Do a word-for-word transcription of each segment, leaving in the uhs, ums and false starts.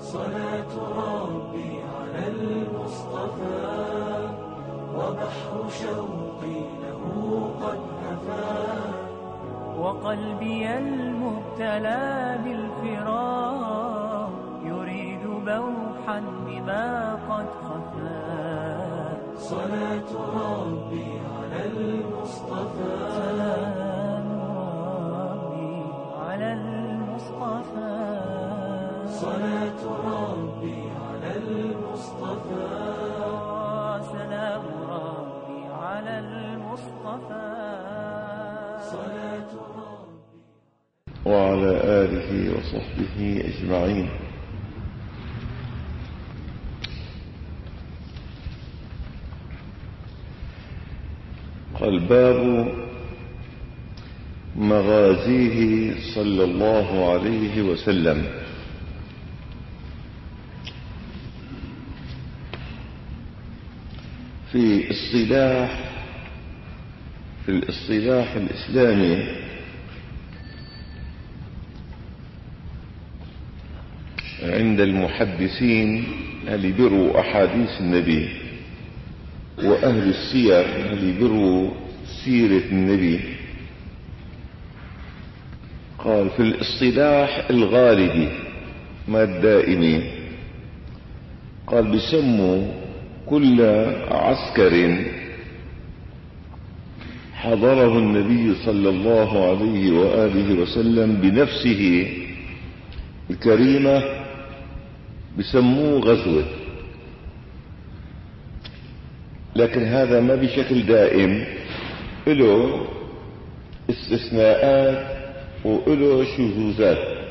صلاة ربي على المصطفى وبحر شوقي له قد هفا وقلبي المبتلى بالفراق يريد بوحا بما قد خفا صلاة ربي على المصطفى سلام ربي على المصطفى صلاة ربي على المصطفى سلام ربي على المصطفى صلاة ربي وعلى آله وصحبه أجمعين. قال باب مغازيه صلى الله عليه وسلم. في اصطلاح في الاصطلاح الإسلامي عند المحدثين اللي بيروا أحاديث النبي وأهل السير اللي بيروا سيرة النبي، قال في الاصطلاح الغالبي ما الدائمي، قال بيسموا كل عسكر حضره النبي صلى الله عليه وآله وسلم بنفسه الكريمة بسموه غزوة، لكن هذا ما بشكل دائم، له استثناءات وله شذوذات.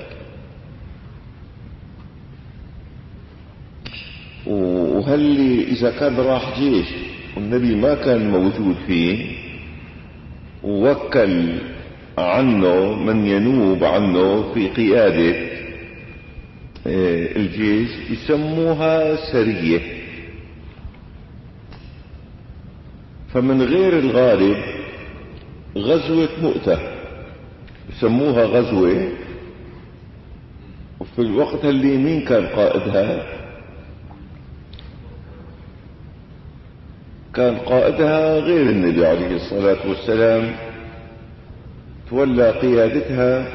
وهل إذا كان راح جيش والنبي ما كان موجود فيه ووكل عنه من ينوب عنه في قيادة الجيش يسموها سرية. فمن غير الغالب غزوة مؤتة يسموها غزوة، وفي الوقت اللي مين كان قائدها؟ كان قائدها غير النبي عليه الصلاة والسلام، تولى قيادتها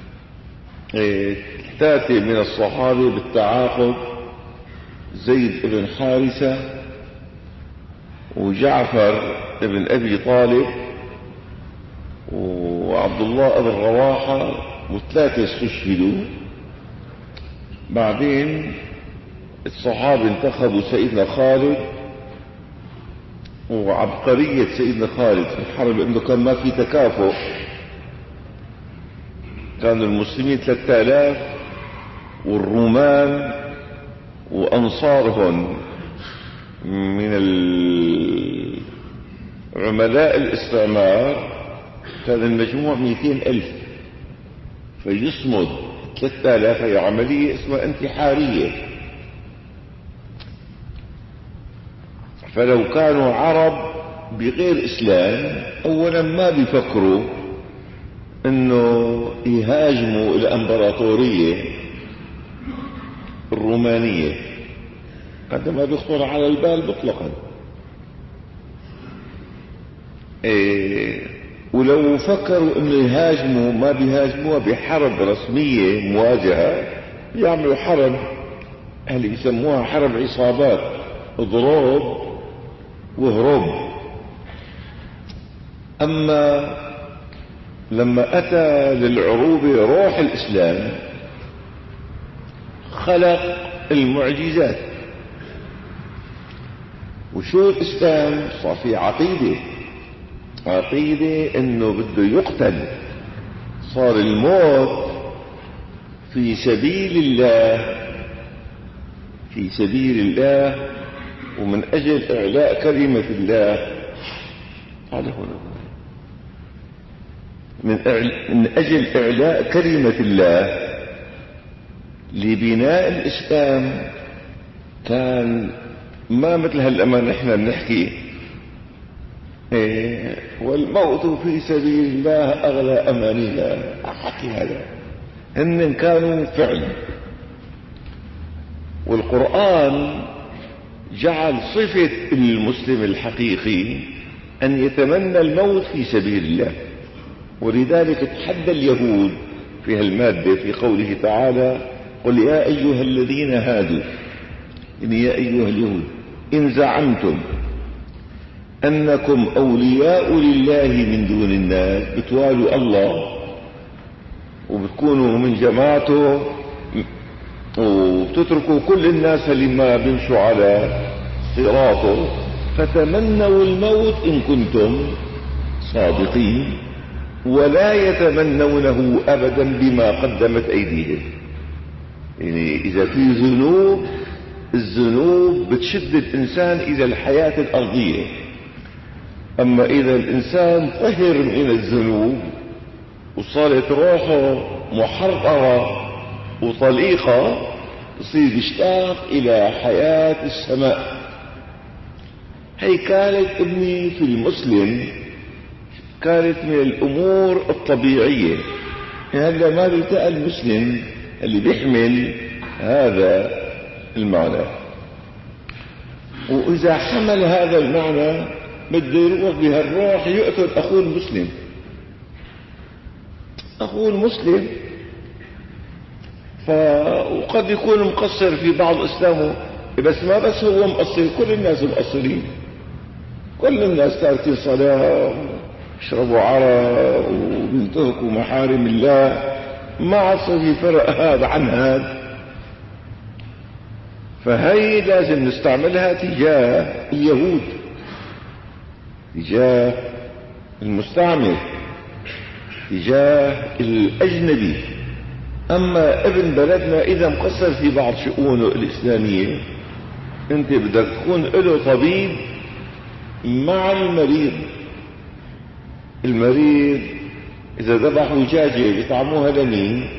ثلاثة من الصحابة بالتعاقب، زيد بن حارثة وجعفر بن أبي طالب وعبد الله بن رواحة، وثلاثة استشهدوا. بعدين الصحابة انتخبوا سيدنا خالد، وعبقرية سيدنا خالد في الحرب انه كان ما في تكافؤ، كانوا المسلمين ثلاثة آلاف والرومان وأنصارهم من عملاء الاستعمار كان المجموع مئتين ألف، فيصمد ثلاثة آلاف. هي عملية اسمها انتحارية. فلو كانوا عرب بغير إسلام أولا ما بيفكروا انه يهاجموا الامبراطورية الرومانية، هذا ما بيخطر على البال مطلقا. إيه ولو فكروا انه يهاجموا ما بيهاجموها بحرب رسمية مواجهة، يعملوا حرب اللي يسموها حرب عصابات، اضرب وهرب. اما لما أتى للعروبة روح الإسلام خلق المعجزات. وشو الإسلام؟ صار في عقيدة عقيدة إنه بده يقتل. صار الموت في سبيل الله في سبيل الله ومن أجل إعلاء كلمة الله. هذا هو من, من أجل إعلاء كلمة الله لبناء الإسلام. كان ما مثل هالأمان نحن بنحكي إيه والموت في سبيل الله أغلى أمانينا، حكي هذا. هن كانوا فعلا والقرآن جعل صفة المسلم الحقيقي أن يتمنى الموت في سبيل الله، ولذلك تحدى اليهود في هالمادة في قوله تعالى: قل يا أيها الذين هادوا، يعني يا أيها اليهود، إن زعمتم أنكم أولياء لله من دون الناس، بتوالوا الله وبتكونوا من جماعته وبتتركوا كل الناس اللي ما بيمشوا على صراطه، فتمنوا الموت إن كنتم صادقين، ولا يتمنونه أبدا بما قدمت أيديهم. يعني إذا في ذنوب، الذنوب بتشد الإنسان إلى الحياة الأرضية، أما إذا الإنسان طهر من الذنوب وصارت روحه محررة وطليقة، يصير يشتاق إلى حياة السماء. هي كانت ابني في المسلم كانت من الأمور الطبيعية. هذا ما بيلتقى المسلم اللي بيحمل هذا المعنى، وإذا حمل هذا المعنى بده يروح بهالروح يقتل أخوه المسلم. أخوه المسلم ف... وقد يكون مقصر في بعض إسلامه، بس ما بس هو مقصر، كل الناس مقصرين، كل الناس تاركين صلاة، يشربوا عرق وينتهكوا محارم الله، ما عصر في فرق هذا عن هذا. فهي لازم نستعملها تجاه اليهود، تجاه المستعمر، تجاه الأجنبي. أما ابن بلدنا إذا مقصر في بعض شؤونه الإسلامية، أنت بدك تكون له طبيب مع المريض. المريض إذا ذبحوا دجاجة بيطعموها لمين؟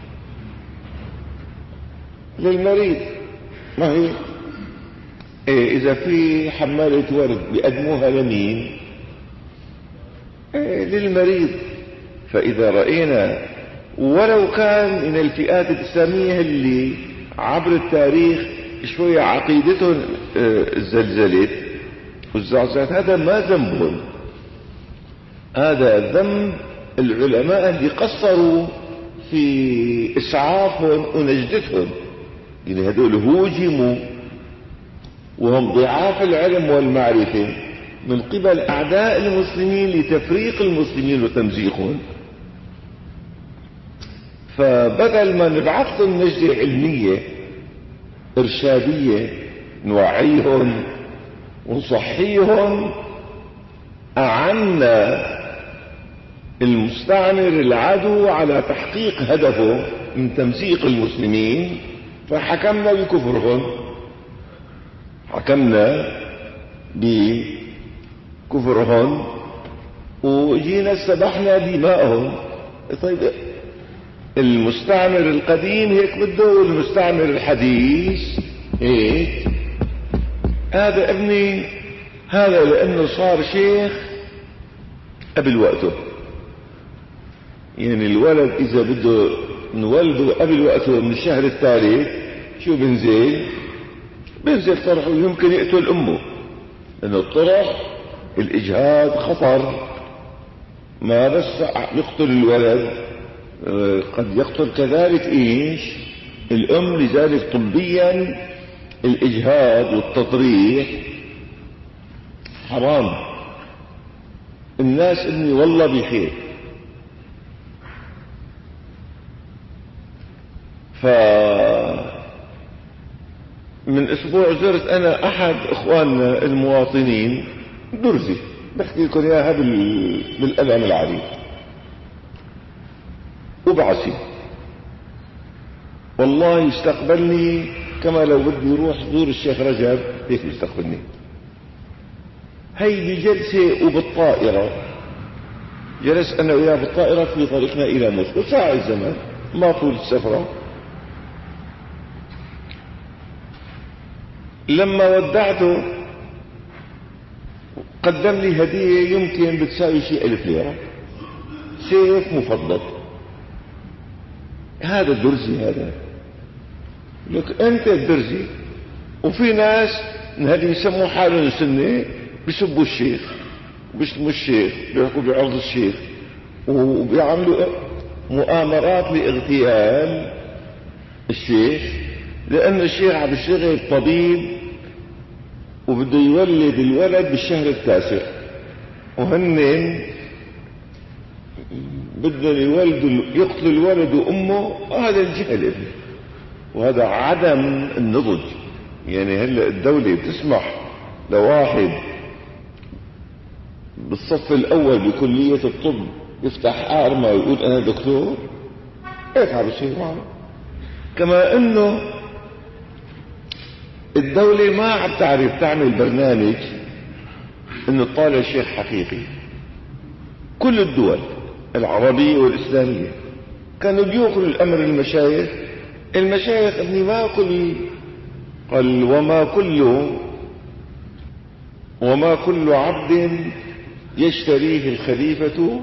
للمريض. ما هي إيه إذا في حمالة ورد بيقدموها لمين؟ إيه للمريض. فإذا رأينا ولو كان من الفئات الإسلامية اللي عبر التاريخ شوية عقيدتهم زلزلت والزعزعت، هذا ما ذنبهم، هذا ذنب العلماء اللي قصروا في إسعافهم ونجدتهم. يعني هذول هوجموا وهم ضعاف العلم والمعرفة من قبل أعداء المسلمين لتفريق المسلمين وتمزيقهم. فبدل ما نبعثهم نجدة علمية إرشادية نوعيهم ونصحيهم، أعنا المستعمر العدو على تحقيق هدفه من تمزيق المسلمين، فحكمنا بكفرهم، حكمنا بكفرهم وجينا استبحنا دماءهم. طيب المستعمر القديم هيك بده والمستعمر الحديث هيك؟ هذا ابني هذا لأنه صار شيخ قبل وقته. يعني الولد إذا بده نولده قبل وقته من الشهر الثالث شو بنزل؟ بنزل طرحه، يمكن يقتل أمه، لأنه الطرح الإجهاد خطر، ما بس يقتل الولد، قد يقتل كذلك إيش؟ الأم. لذلك طبيا الإجهاد والتطريح حرام. الناس إني والله بخير. ف من أسبوع زرت أنا أحد إخواننا المواطنين درزي، بحكي لكم إياها بالألم العريض، وبعسي والله يستقبلني كما لو بدي يروح زور الشيخ رجب، هيك يستقبلني. هي بجلسة وبالطائرة، جلس أنا وياه بالطائرة في طريقنا إلى موسكو، ساعة الزمن ما طول السفرة. لما ودعته قدم لي هدية يمكن بتساوي شيء ألف ليرة، سيف مفضل. هذا الدرزي هذا لك انت الدرزي. وفي ناس هذه يسموا حالهم سنة بيسبوا الشيخ بيشتموا الشيخ بيحكوا بعرض الشيخ وبيعملوا مؤامرات لاغتيال الشيخ، لأن الشيخ عم يشتغل طبيب وبده يولد الولد بالشهر التاسع، وهن بدهم يولدوا يقتلوا الولد وأمه. هذا الجهل وهذا عدم النضج. يعني هلا الدولة بتسمح لواحد بالصف الأول بكلية الطب يفتح أرمى ويقول أنا دكتور؟ هيك عم بيصير معه. كما إنه الدولة ما عم تعرف تعمل برنامج إنه تطالع شيخ حقيقي. كل الدول العربية والإسلامية كانوا بيوكلوا الأمر المشايخ. المشايخ ابني ما كل قال وما كل وما كل عبد يشتريه الخليفة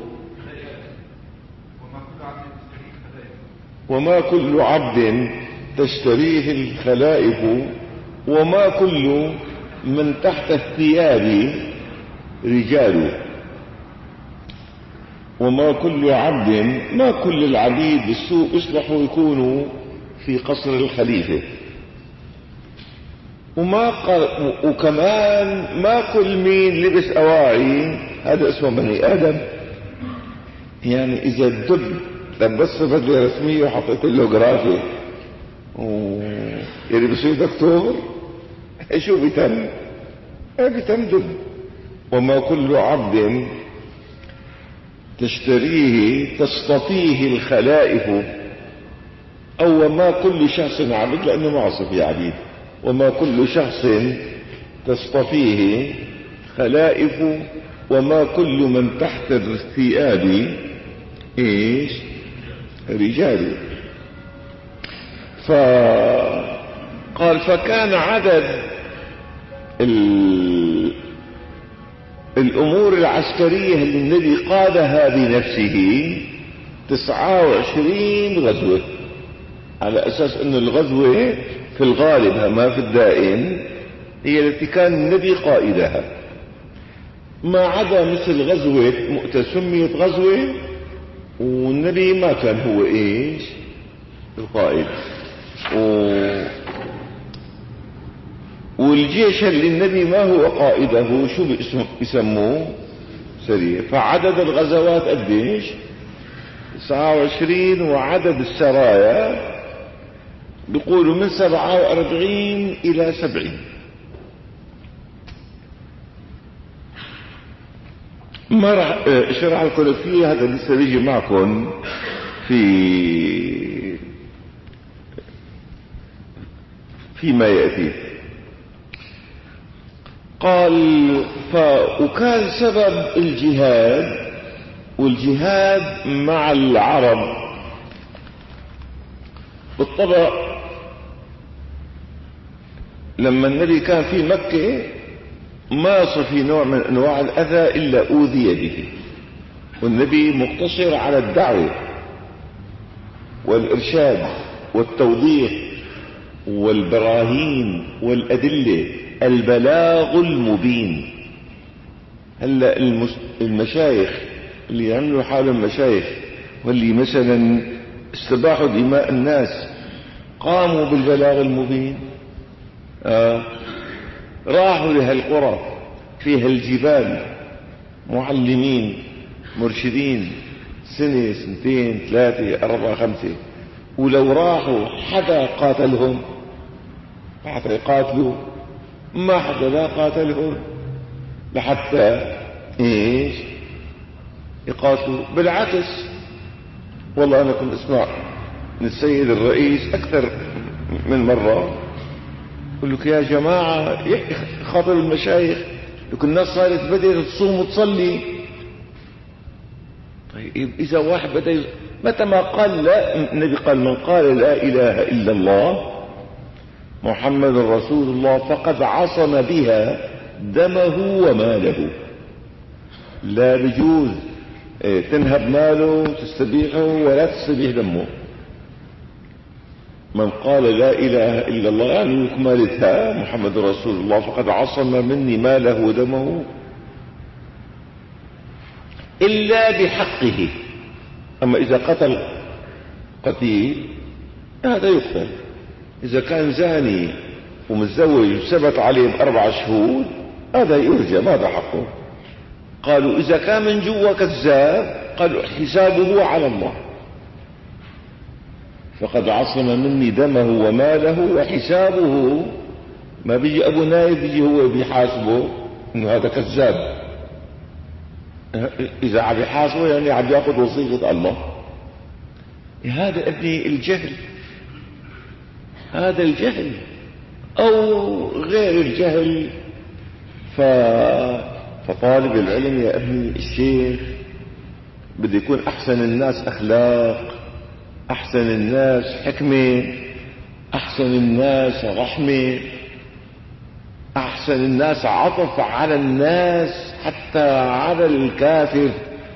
وما كل عبد تشتريه الخلائف وما كل من تحت الثياب رجال. وما كل عبد ما كل العبيد بالسوق يصلحوا يكونوا في قصر الخليفة. وما قال وكمان ما كل مين لبس أواعي هذا اسمه بني آدم. يعني إذا الدب لبس بدلة رسمية وحطيت له جرافة و... يعني بصير دكتور شو بيتم؟ بيتم دب. وما كل عبد تشتريه تصطفيه الخلائف، أو وما كل شخص عبد لأنه معصف يا عبيد. وما كل شخص تصطفيه خلائف وما كل من تحت الثياب ايش رجال. فقال فكان عدد الامور العسكرية اللي النبي قادها بنفسه تسعة وعشرين غزوة، على اساس انه الغزوة في الغالب ما في الدائم هي التي كان النبي قائدها، ما عدا مثل غزوة مؤتة سميت غزوة والنبي ما كان هو ايش القائد. و... والجيش اللي النبي ما هو قائده شو بيسموه سريع. فعدد الغزوات قديش؟ تسعة وعشرين. وعدد السرايا بيقولوا من سبعة واربعين الى سبعين. ما راح اشرح لكم فيه، هذا لسه بيجي معكم في فيما يأتي. قال ف وكان سبب الجهاد والجهاد مع العرب بالطبع لما النبي كان في مكة ما صار في نوع من انواع الاذى الا اوذي به، والنبي مقتصر على الدعوة والارشاد والتوضيح والبراهين والادلة، البلاغ المبين. هلا المشايخ اللي يعملوا حالهم مشايخ واللي مثلا استباحوا دماء الناس قاموا بالبلاغ المبين. آه راحوا لهالقرى فيها الجبال معلمين مرشدين سنة سنتين ثلاثة أربعة خمسة، ولو راحوا حدا قاتلهم حتى يقاتلوا ما حدا لا قاتلهم لحتى ايش يقاتلوا. بالعكس والله انا كنت اسمع من السيد الرئيس اكثر من مرة يقول لك يا جماعة خاطر المشايخ لك الناس صارت بدأت تصوم وتصلي. طيب اذا واحد بدأ متى ما قال لا، النبي قال من قال لا اله الا الله محمد رسول الله فقد عصم بها دمه وماله. لا بجوز تنهب ماله تستبيحه ولا تستبيح دمه. من قال لا إله إلا الله يعني يكملتها محمد رسول الله فقد عصم مني ماله ودمه إلا بحقه. أما إذا قتل قتيل هذا يقتل. إذا كان زاني ومتزوج وثبت عليه بأربع شهود هذا يرجى، ماذا حقه؟ قالوا إذا كان من جوا كذاب قالوا حسابه على الله، فقد عصم مني دمه وماله وحسابه. ما بيجي أبو نايف بيجي هو بيحاسبه إنه هذا كذاب، إذا عم يحاسبه يعني عم يأخذ وصية الله. هذا ابني الجهل، هذا الجهل أو غير الجهل. ف... فطالب العلم يا ابني الشيخ بده يكون أحسن الناس أخلاق، أحسن الناس حكمة، أحسن الناس رحمة، أحسن الناس عطف على الناس حتى على الكافر.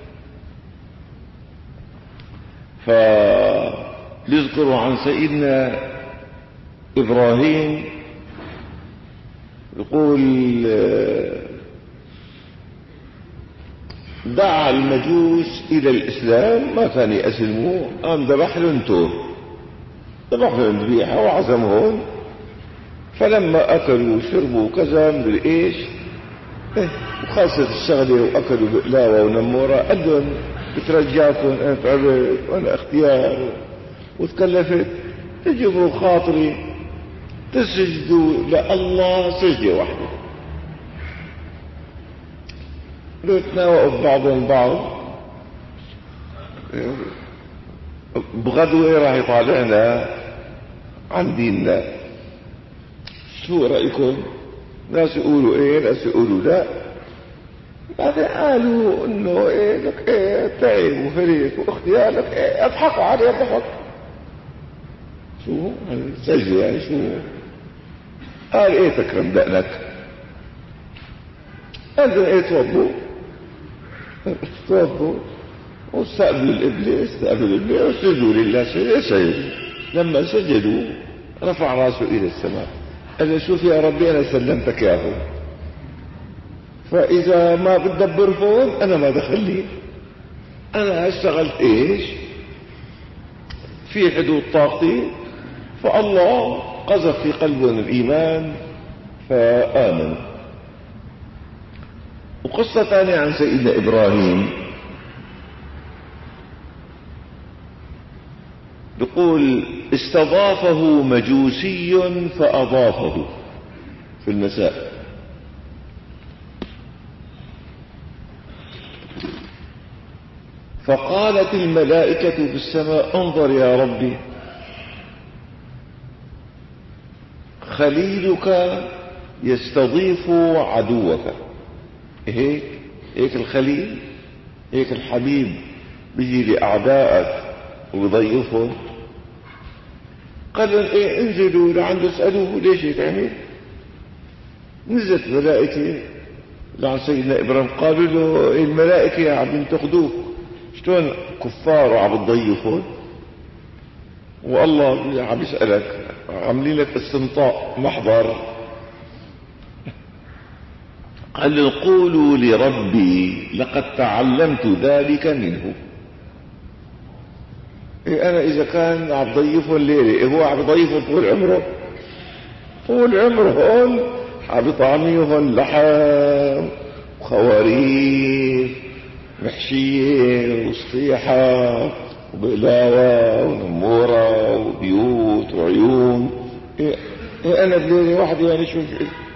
فليذكروا عن سيدنا إبراهيم يقول دعا المجوس إلى الإسلام ما كان يأسلموا، قام ذبح لهم تور، ذبح لهم ذبيحة وعزمهم، فلما أكلوا وشربوا كذا مدري إيش إيه وخلصت الشغلة وأكلوا بقلاوة ونمورة قال لهم بترجاكم أنا تعبت وأنا اختيار وتكلفت تجبروا خاطري تسجدوا لله سجدة واحدة. لو تناوئوا ببعضهم بعض بغدوة راح يطالعنا عن ديننا، شو رأيكم؟ ناس يقولوا ايه ناس يقولوا لا. بعدين قالوا انه ايه لك ايه تعب وفريق واختيار لك ايه اضحكوا عليه ضحك. شو سجل يعني شو قال ايه تكرم دقنك؟ قال لهم ايه توضوا توضوا واستقبلوا القبلة استقبلوا القبلة وسجدوا لله سجدوا. لما سجدوا رفع راسه الى السماء قال له شوف يا ربي انا سلمتك ياهو، فاذا ما بتدبر فوق انا ما دخل لي، انا اشتغلت ايش في حدود طاقتي، فالله قذف في قلبهم الايمان فآمنوا. وقصة ثانية عن سيدنا إبراهيم بيقول استضافه مجوسي فأضافه في المساء، فقالت الملائكة في السماء انظر يا ربي خليلك يستضيف عدوك. هيك هيك الخليل هيك الحبيب بيجي لأعدائك ويضيفهم. قال لهم ايه انزلوا لعند اسألوه ليش يتعمل. نزلت ملائكة لعند سيدنا إبراهيم قالوا له إيه الملائكة عم تاخذوك شلون كفار وعم تضيفهم والله عم يسألك عاملين لك استنطاء محضر. قال له قولوا لربي لقد تعلمت ذلك منه. إيه أنا إذا كان عم ضيفهم الليلة إيه هو عم ضيفهم طول عمره طول عمره هون عم يطعميهم لحم وخواريف محشية وصفيحة وبقلاوة ونمورة وبيوت وعيون. إيه, إيه أنا بليلة واحدة يعني شو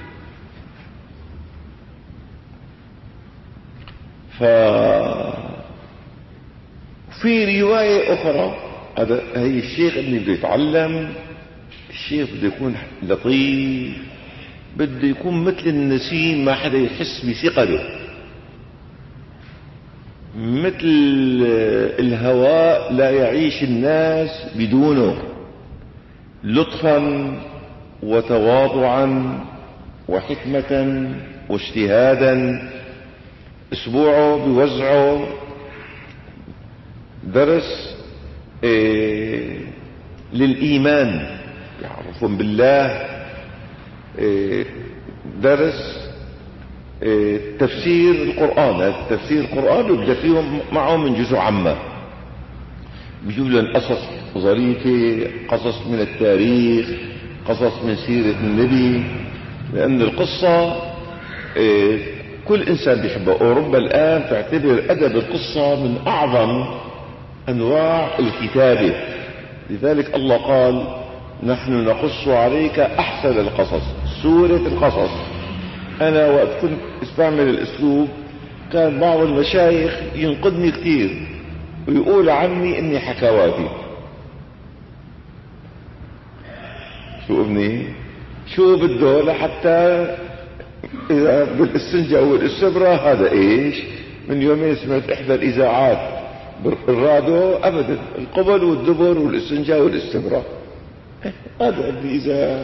ف في رواية أخرى هذا هي الشيخ اللي بده يتعلم. الشيخ بده يكون لطيف، بده يكون مثل النسيم ما حدا يحس بثقله، مثل الهواء لا يعيش الناس بدونه، لطفا وتواضعا وحكمة واجتهادا. اسبوعه بيوزعه درس إيه للإيمان، يعرفون بالله. درس تفسير القرآن، تفسير القرآن يبدأ فيهم معهم من جزء عامة، بيجيب لهم قصص ظريفة، قصص من التاريخ، قصص من سيرة النبي، لأن القصة كل إنسان بيحبها. أوروبا الآن تعتبر أدب القصة من أعظم أنواع الكتابة، لذلك الله قال نحن نقص عليك أحسن القصص. سورة القصص، أنا وقت كنت استعمل الأسلوب كان بعض المشايخ ينقدني كتير ويقول عني إني حكواتي. شو ابني شو بده لحتى إذا بالاستنجاء والاستبرة هذا إيش؟ من يومين سمعت إحدى الإذاعات بالراديو أبدا القبل والدبر والاستنجاء والاستبرة، هذا ابني إذا.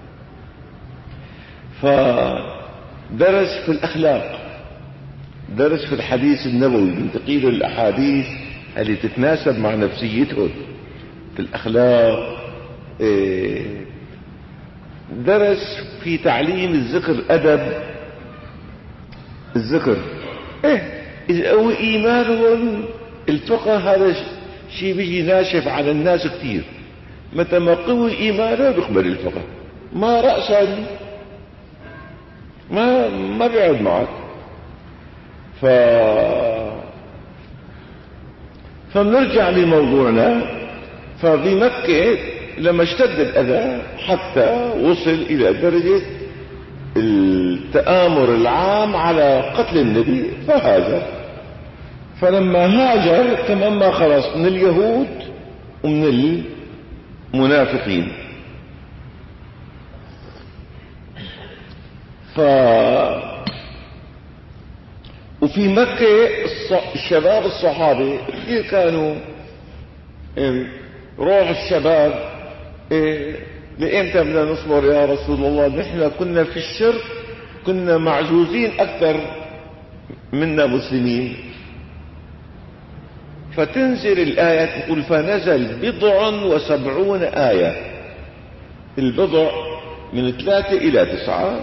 فدرس في الأخلاق، درس في الحديث النبوي، بنتقي له الأحاديث اللي تتناسب مع نفسيته في الأخلاق. درس في تعليم الذكر، أدب الذكر. إيه إذا هو إيمانهم الفقه هذا شيء بيجي ناشف على الناس كتير، متى ما قوي إيمانه بيقبل الفقه، ما رأسا ما ما بيعود معك. ف فنرجع لموضوعنا. ففي مكة لما اشتد الأذى حتى وصل إلى درجة التآمر العام على قتل النبي فهاجر. فلما هاجر كمان ما خلص من اليهود ومن المنافقين. ف وفي مكة الشباب الصحابة كثير كانوا روح الشباب إيه لإمتى بدنا نصبر يا رسول الله؟ نحن كنا في الشرك كنا معزوزين أكثر منا مسلمين. فتنزل الآية تقول فنزل بضع وسبعون آية، البضع من ثلاثة إلى تسعة،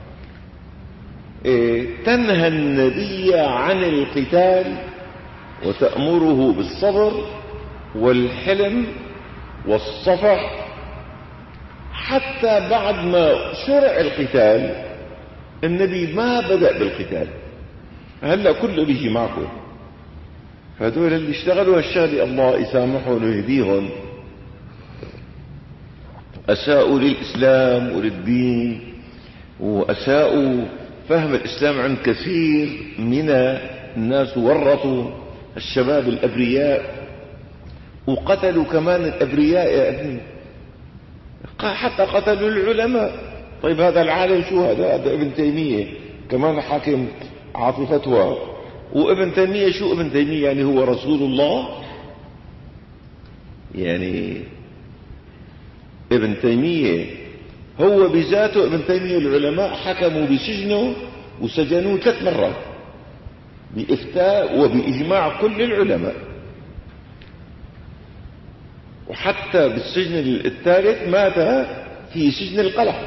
إيه تنهى النبي عن القتال وتأمره بالصبر والحلم والصفح، حتى بعد ما شرع القتال النبي ما بدأ بالقتال. هلأ كله بيجي معكم، فهدول اللي اشتغلوا هالشغلة الله يسامحهم ويهديهم، أساءوا للإسلام وللدين وأساءوا فهم الإسلام عند كثير من الناس، ورطوا الشباب الأبرياء وقتلوا كمان الأبرياء يا ابني، حتى قتلوا العلماء. طيب هذا العالم شو هذا؟ هذا ابن تيمية كمان حاكم عاطي فتوى، وابن تيمية شو ابن تيمية؟ يعني هو رسول الله؟ يعني ابن تيمية هو بذاته ابن تيمية العلماء حكموا بسجنه وسجنوه ثلاث مرات بإفتاء وبإجماع كل العلماء، وحتى بالسجن الثالث مات في سجن القلع.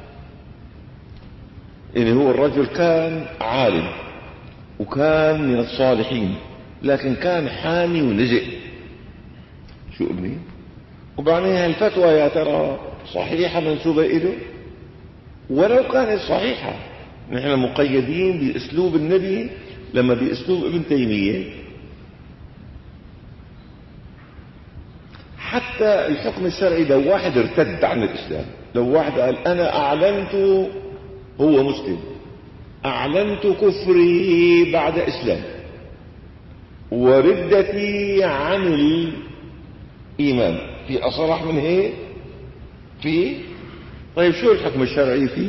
يعني هو الرجل كان عالم وكان من الصالحين، لكن كان حامي ولجئ. شو ابني؟ وبعدين هالفتوى يا ترى صحيحة منسوبة إله؟ ولو كانت صحيحة نحن مقيدين بأسلوب النبي، لما بأسلوب ابن تيمية حتى الحكم الشرعي لو واحد ارتد عن الإسلام، لو واحد قال أنا أعلنت، هو مسلم، أعلنت كفري بعد إسلام وردتي عن الإيمان، في أصرح من هيك؟ في؟ طيب شو الحكم الشرعي فيه؟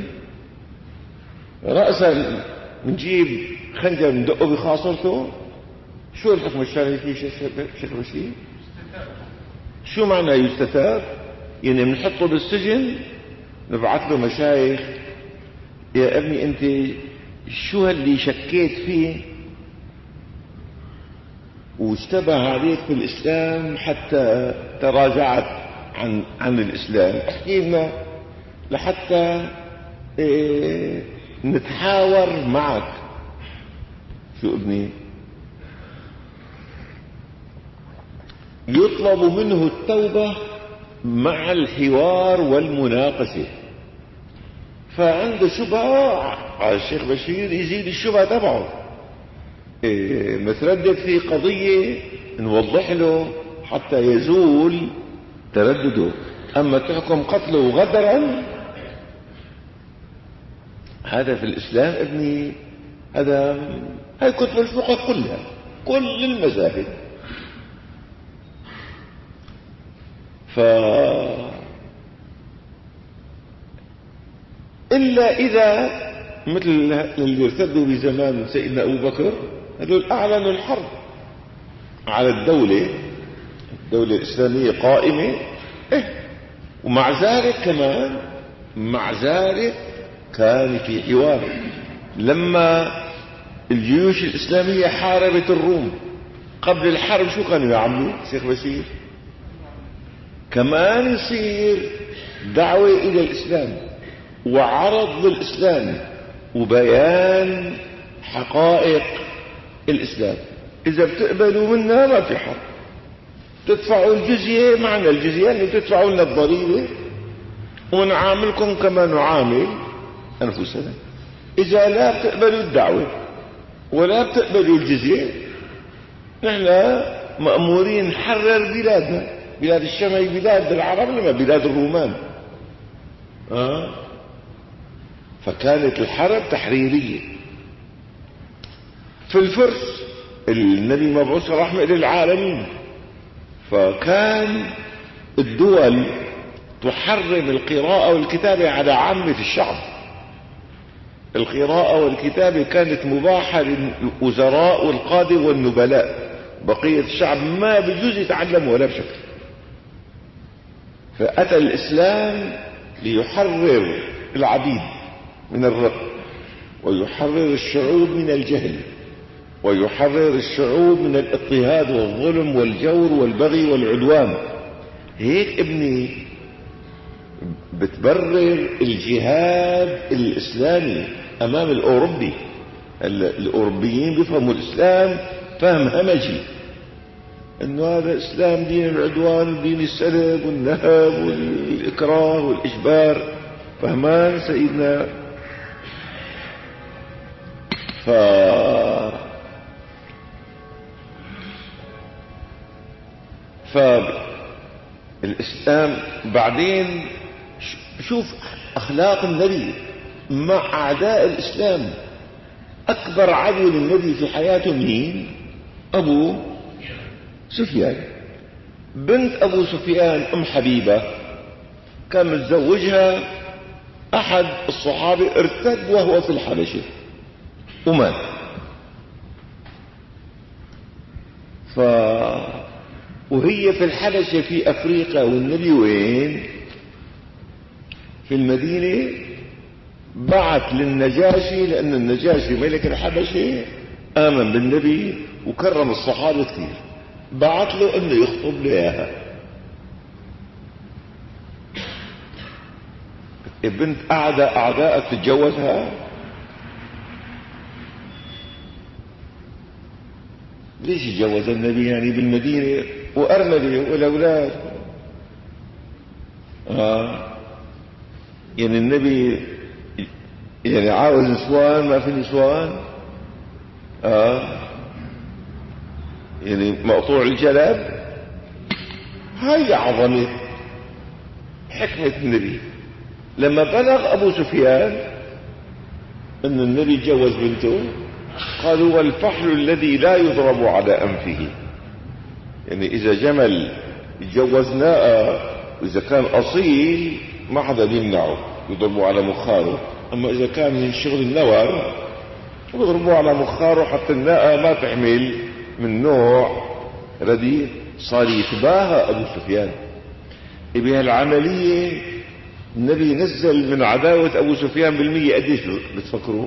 رأسا نجيب خنجر ندقه بخاصرته؟ شو الحكم الشرعي فيه شيخ بشير؟ شو معنى يستتاب؟ يعني بنحطه بالسجن، نبعث له مشايخ، يا ابني انت شو هاللي شكيت فيه واشتبه عليك في الإسلام حتى تراجعت عن عن الإسلام، احكي لنا لحتى إيه نتحاور معك. شو ابني؟ يطلب منه التوبة مع الحوار والمناقشة، فعنده شبهة على الشيخ بشير يزيد الشبهة تبعه. إيه متردد في قضية نوضح له حتى يزول تردده. أما تحكم قتله غدرا، هذا في الإسلام ابني، هذا هاي كتب الفقه كلها، كل المذاهب. ف إلا إذا مثل اللي ارتدوا بزمان سيدنا أبو بكر، هذول أعلنوا الحرب على الدولة، الدولة الإسلامية قائمة، إيه ومع ذلك كمان مع ذلك كان في حوار. لما الجيوش الإسلامية حاربت الروم قبل الحرب شو كانوا يعملوا شيخ بشير؟ كمان يصير دعوة إلى الإسلام وعرض للإسلام وبيان حقائق الإسلام. إذا بتقبلوا منا ما في حرب، تدفعوا الجزية معنا الجزية، يعني تدفعوا لنا الضريبة ونعاملكم كما نعامل أنفسنا. إذا لا بتقبلوا الدعوة ولا بتقبلوا الجزية، نحن مأمورين نحرر بلادنا، بلاد الشام هي بلاد العرب لما بلاد الرومان. آه. فكانت الحرب تحريرية. في الفرس النبي مبعوث رحمة للعالمين، فكان الدول تحرم القراءة والكتابة على عامة الشعب. القراءة والكتابة كانت مباحة للوزراء والقادة والنبلاء، بقية الشعب ما بيجوز يتعلم ولا بشكل. فأتى الإسلام ليحرر العبيد من الرق، ويحرر الشعوب من الجهل، ويحرر الشعوب من الاضطهاد والظلم والجور والبغي والعدوان. هيك ابني بتبرر الجهاد الإسلامي أمام الأوروبي. الأوروبيين بيفهموا الإسلام فهم همجي، انه هذا الإسلام دين العدوان ودين السلب والنهب والإكراه والإجبار. فهمان سيدنا؟ ف فالإسلام بعدين شوف أخلاق النبي مع أعداء الإسلام. أكبر عدو للنبي في حياته مين؟ أبو سفيان. بنت أبو سفيان أم حبيبة كان متزوجها أحد الصحابة، ارتد وهو في الحبشة ومات. ف وهي في الحبشة في أفريقيا، والنبي وين؟ في المدينة. بعت للنجاشي، لأن النجاشي ملك الحبشة آمن بالنبي وكرم الصحابة كثير، بعت له انه يخطب له اياها. البنت اعداء اعداء تتجوزها؟ ليش يتجوز النبي يعني بالمدينة وارملة والاولاد؟ آه. يعني النبي يعني عاوز نسوان ما في نسوان؟ اه يعني مقطوع الجلب. هاي عظمة حكمة النبي. لما بلغ أبو سفيان أن النبي جوز بنته، قالوا والفحل الذي لا يضرب على أنفه. يعني إذا جمل جوزناه وإذا كان أصيل ما حدا بيمنعه، يضربوا على مخاره. أما إذا كان من شغل النور يضربوا على مخاره حتى الناقة ما تحمل من نوع رديء. صار يتباهى أبو سفيان بهالعملية. النبي نزل من عداوة أبو سفيان بالمية قديش بتفكروا؟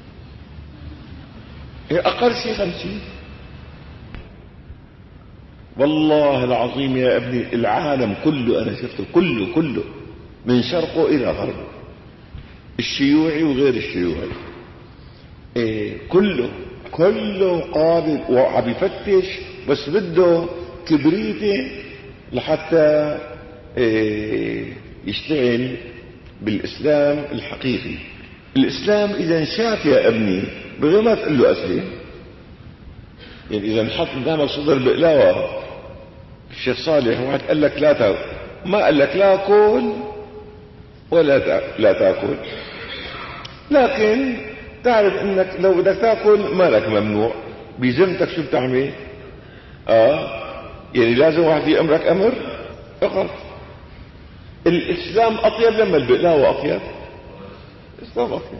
أقل شيء خمسين. والله العظيم يا ابني العالم كله أنا شفته كله كله من شرقه إلى غربه، الشيوعي وغير الشيوعي، إيه كله كله قابل وعم يفتش، بس بده كبريته لحتى إيه يشتغل بالإسلام الحقيقي. الإسلام إذا شاف يا ابني بغير ما تقول له أسلم، يعني إذا نحط قدامك صدر بقلاوة الشيخ صالح واحد قال لك لا تاكل، ما قال لك لا كل ولا لا تاكل، لكن تعرف انك لو بدك تاكل مالك ممنوع، بذمتك شو بتعمل؟ اه يعني لازم واحد يأمرك امر فقط. الاسلام اطيب لما البقلاوة اطيب، الاسلام اطيب.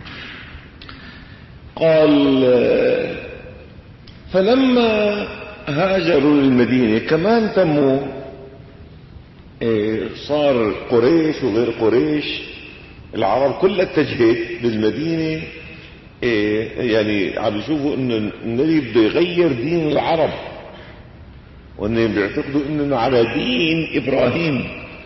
قال فلما هاجروا للمدينة كمان تموا إيه صار قريش وغير قريش العرب كلها اتجهت للمدينة، إيه يعني عم يشوفوا انه النبي بده يغير دين العرب، وانهم بيعتقدوا انه على دين ابراهيم.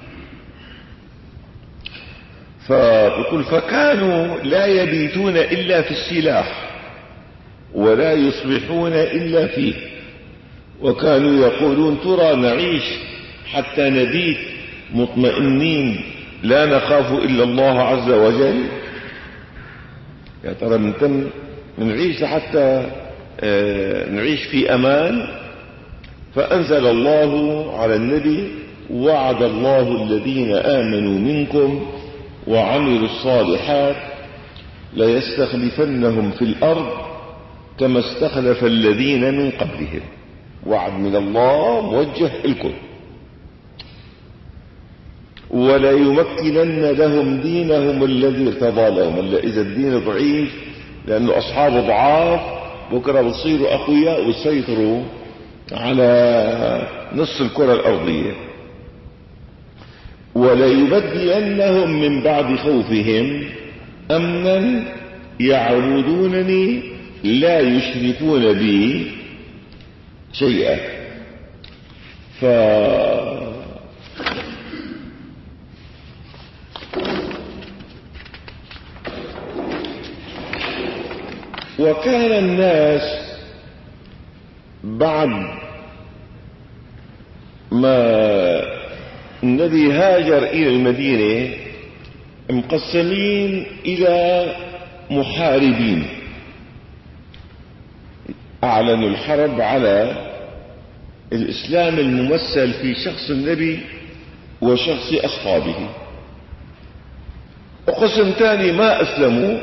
فبقول فكانوا لا يبيتون الا في السلاح ولا يصبحون الا فيه، وكانوا يقولون ترى نعيش حتى نبيت مطمئنين لا نخاف إلا الله عز وجل. يا ترى من نعيش لحتى آه نعيش في أمان. فأنزل الله على النبي وعد الله الذين آمنوا منكم وعملوا الصالحات ليستخلفنهم في الأرض كما استخلف الذين من قبلهم. وعد من الله موجه لكم. ولا يمكنن لهم دينهم الذي ارتضى لهم. إذا الدين ضعيف لأنه أصحابه ضعاف بكرة بصيروا أقوياء ويسيطروا على نصف الكرة الأرضية. ولا يبدلنهم من بعد خوفهم أمنا يعبدونني لا يشركون بي شيئا. ف وكان الناس بعد ما النبي هاجر إلى المدينة مقسمين إلى محاربين، أعلنوا الحرب على الإسلام الممثل في شخص النبي وشخص أصحابه. وقسم ثاني ما أسلموا،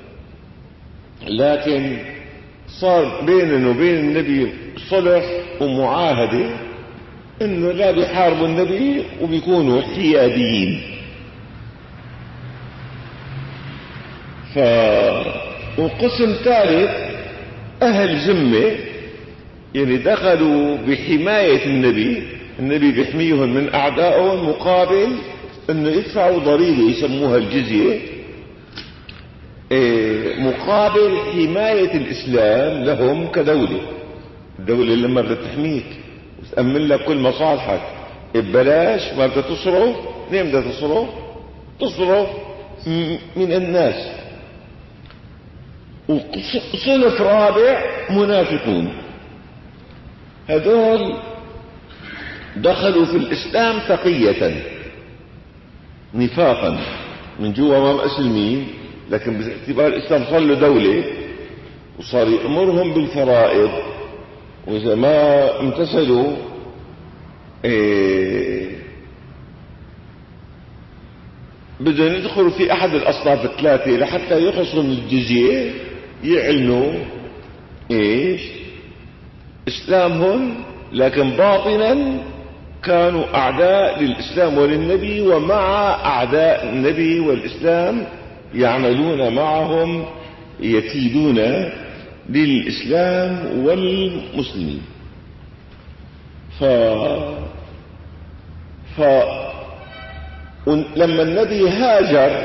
لكن صار بيننا وبين النبي صلح ومعاهدة انه لا بيحاربوا النبي وبيكونوا حياديين. ف وقسم ثالث اهل ذمة، يعني دخلوا بحماية النبي، النبي بيحميهم من اعدائهم مقابل انه يدفعوا ضريبة يسموها الجزية، مقابل حماية الإسلام لهم كدولة. الدولة لما بدها تحميك وتأمن لك كل مصالحك ببلاش، ما بدها تصرف، ليه بدها تصرف؟ تصرف من الناس. وصنف رابع منافقون، هذول دخلوا في الإسلام تقية نفاقا، من جوا ما مسلمين، لكن باعتبار الإسلام صار له دولة وصار يأمرهم بالفرائض، وإذا ما امتثلوا إيه بدهم يدخلوا في أحد الأصناف الثلاثة لحتى يخلصوا من الجزية، يعلنوا إيش إسلامهم، لكن باطنا كانوا أعداء للإسلام وللنبي، ومع أعداء النبي والإسلام يعملون معهم، يكيدون للإسلام والمسلمين. ف... ف... لما النبي هاجر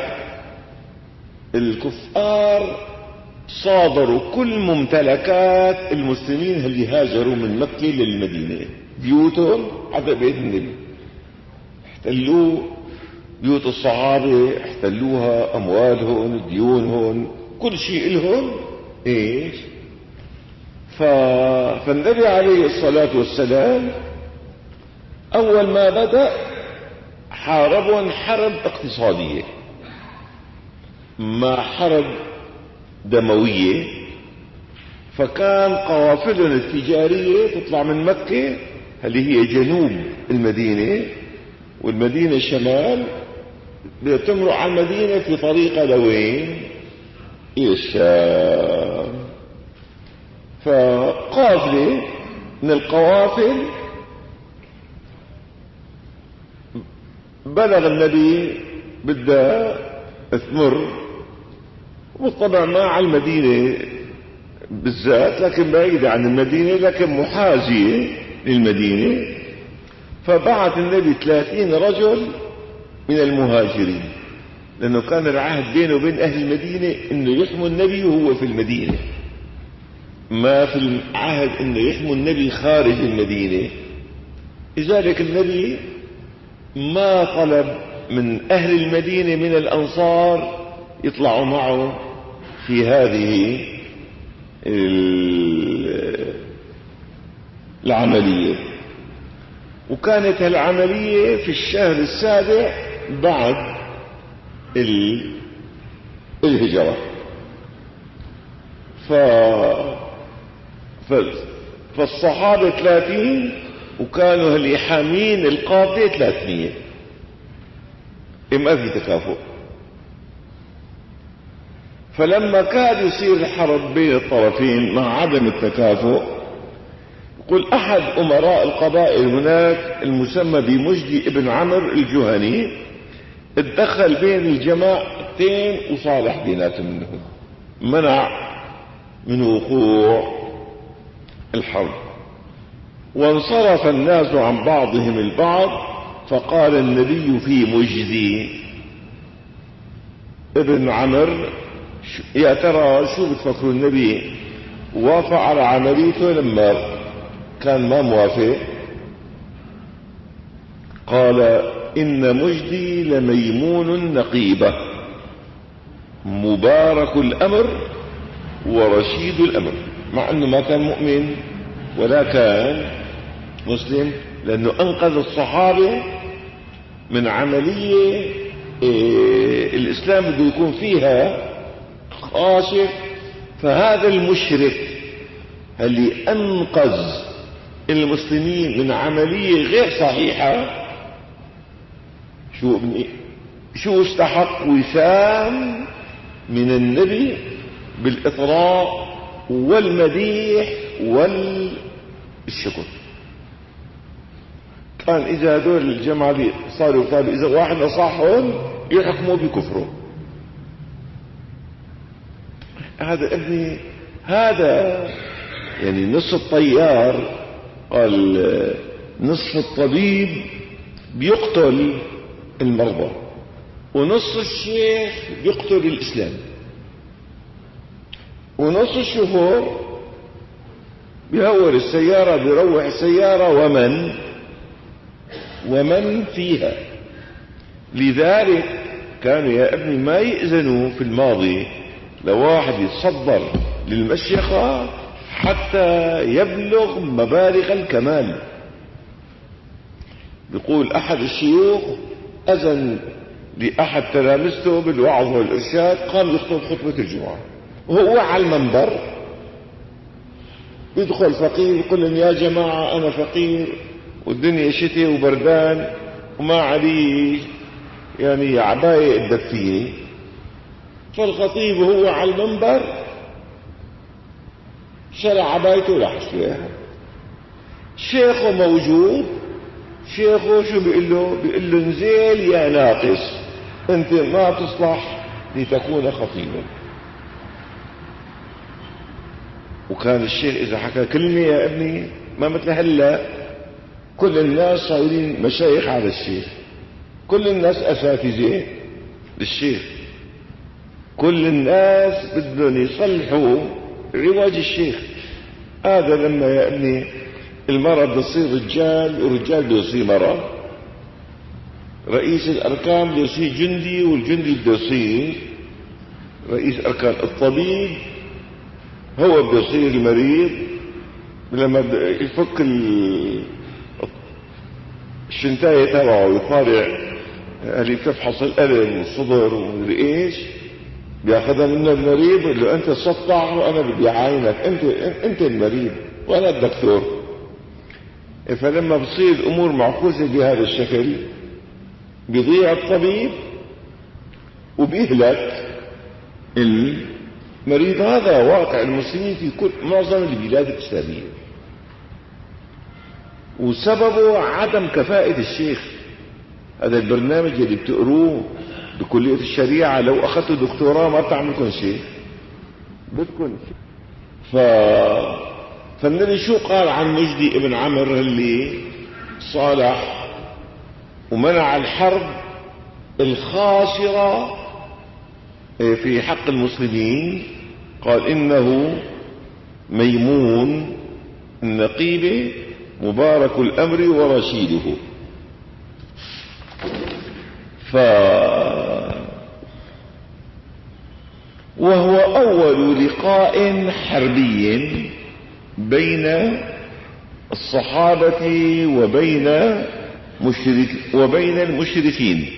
الكفار صادروا كل ممتلكات المسلمين اللي هاجروا من مكة للمدينة، بيوتهم حتى بيت النبي، احتلوا بيوت الصحابة، احتلوها، أموالهم، ديونهم، كل شيء لهم. ايش؟ ف... فالنبي عليه الصلاة والسلام أول ما بدأ حاربهم حرب اقتصادية، ما حرب دموية. فكان قوافلهم التجارية تطلع من مكة اللي هي جنوب المدينة، والمدينة الشمال بتمرق على المدينة في طريقة لوين؟ إلى الشام. فقافلة من القوافل بلغ النبي بدها تمر، وطبعا ما على المدينة بالذات لكن بعيدة عن المدينة لكن محاذية للمدينة. فبعث النبي ثلاثين رجل من المهاجرين، لأنه كان العهد بينه وبين أهل المدينة إنه يحموا النبي وهو في المدينة، ما في العهد إنه يحموا النبي خارج المدينة. لذلك النبي ما طلب من أهل المدينة من الأنصار يطلعوا معه في هذه العملية. وكانت العملية في الشهر السابع بعد الهجرة. ف... فالصحابة ثلاثين وكانوا اللي حامين القافلة ثلاثمية. ما في تكافؤ. فلما كاد يصير الحرب بين الطرفين مع عدم التكافؤ، يقول أحد أمراء القبائل هناك المسمى بمجدي ابن عمرو الجهني اتدخل بين الجماعتين وصالح بيناتهم، منهم منع من وقوع الحرب. وانصرف الناس عن بعضهم البعض، فقال النبي في مجدي ابن عمرو: يا ترى شو بتفكروا النبي وافق على عمليته لما كان ما موافق؟ قال: إن مجدي لميمون نقيبة مبارك الأمر ورشيد الأمر، مع أنه ما كان مؤمن ولا كان مسلم، لأنه أنقذ الصحابة من عملية إيه الإسلام بده يكون فيها خاشع. فهذا المشرك اللي أنقذ المسلمين من عملية غير صحيحة شو شو استحق وسام من النبي بالإطراء والمديح والشكر. كان إذا هذول الجماعة دي صاروا طالب إذا واحد نصحهم يحكموا بكفره. هذا ابني هذا يعني نص الطيار قال نصف الطبيب بيقتل المرضى ونص الشيخ بيقتل الإسلام ونص الشهور بيهور السيارة بيروح السيارة ومن ومن فيها. لذلك كانوا يا ابني ما يأذنوا في الماضي لواحد يتصدر للمشيخة حتى يبلغ مبالغ الكمال. بيقول أحد الشيوخ أذن لأحد تلامذته بالوعظ والإرشاد، قام يخطب خطبة الجمعة وهو على المنبر. يدخل فقير يقول لهم: يا جماعة أنا فقير والدنيا شتي وبردان وما علي يعني عباية تدفيني. فالخطيب هو على المنبر شرع عبايته ولا حشوها. شيخه موجود، شيخه شو بيقول له؟ بيقول له: انزل يا ناقص، انت ما تصلح لتكون خطيبا. وكان الشيخ اذا حكى كلمة يا ابني ما مثل هلا كل الناس صايرين مشايخ على الشيخ، كل الناس اساتذة للشيخ، كل الناس بدهم يصلحوا رواج الشيخ. هذا لما يا ابني المرأة بده تصير رجال والرجال بده يصير مرأة، رئيس الأركان بده يصير جندي والجندي بده يصير رئيس أركان، الطبيب هو بده يصير المريض لما بده يفك الشنتاية تبعه ويطالع اللي بتفحص القلب والصدر ومدري ايش، بياخذها منه المريض بيقول له انت سطع وانا بدي اعاينك، انت انت المريض وانا الدكتور. فلما بتصير الامور معكوسه بهذا الشكل بيضيع الطبيب وبيهلك المريض. هذا واقع المسلمين في كل معظم البلاد الاسلاميه، وسببه عدم كفاءة الشيخ. هذا البرنامج اللي بتقروه بكلية الشريعة لو أخذتوا دكتوراه ما بتعملكم شيء، بدكم ف... فالنبي شو قال عن مجدي ابن عمرو اللي صالح ومنع الحرب الخاسرة في حق المسلمين؟ قال إنه ميمون النقيبة مبارك الأمر ورشيده. ف وهو أول لقاء حربي بين الصحابة وبين مشرك وبين المشركين.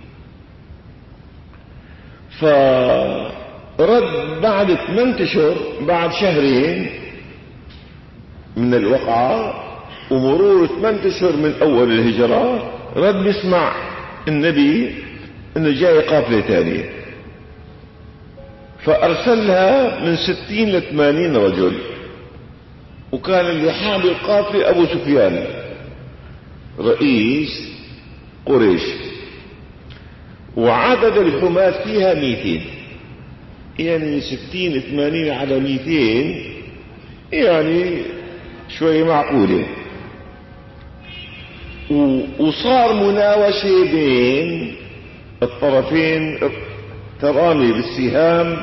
فرد بعد ثمانية أشهر، بعد شهرين من الوقعة ومرور ثمانية أشهر من أول الهجرة، رد بيسمع النبي إنه جاي قافلة ثانية، فأرسلها من ستين لثمانين رجل، وكان اللي حامل القافلة أبو سفيان رئيس قريش، وعدد الحماة فيها مئتين، يعني ستين ثمانين على مئتين يعني شوي معقولة. وصار مناوشة بين الطرفين، ترامي بالسهام.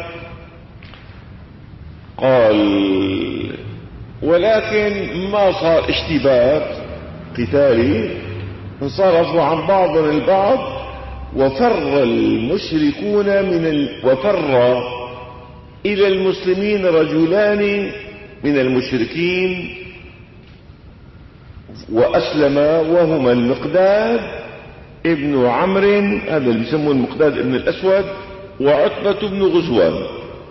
قال ولكن ما صار اشتباك قتالي، انصرفوا عن بعضهم البعض، وفر المشركون من ال... وفر إلى المسلمين رجلان من المشركين وأسلم، وهما المقداد ابن عمرو، هذا اللي بيسموه المقداد ابن الأسود، وعتبة بن غزوان.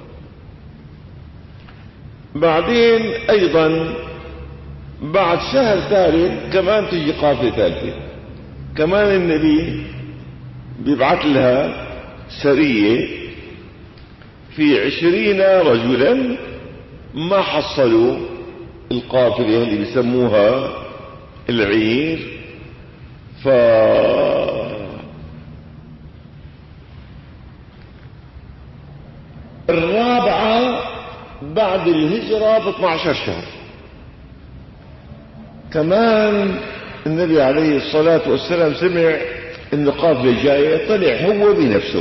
بعدين أيضا بعد شهر ثالث كمان تجي قافلة ثالثة، كمان النبي بيبعث لها سرية في عشرين رجلا، ما حصلوا القافلة اللي بيسموها العير. ف الرابعة بعد الهجرة ب اثني عشر شهر كمان النبي عليه الصلاة والسلام سمع ان قافلة جاية، طلع هو بنفسه،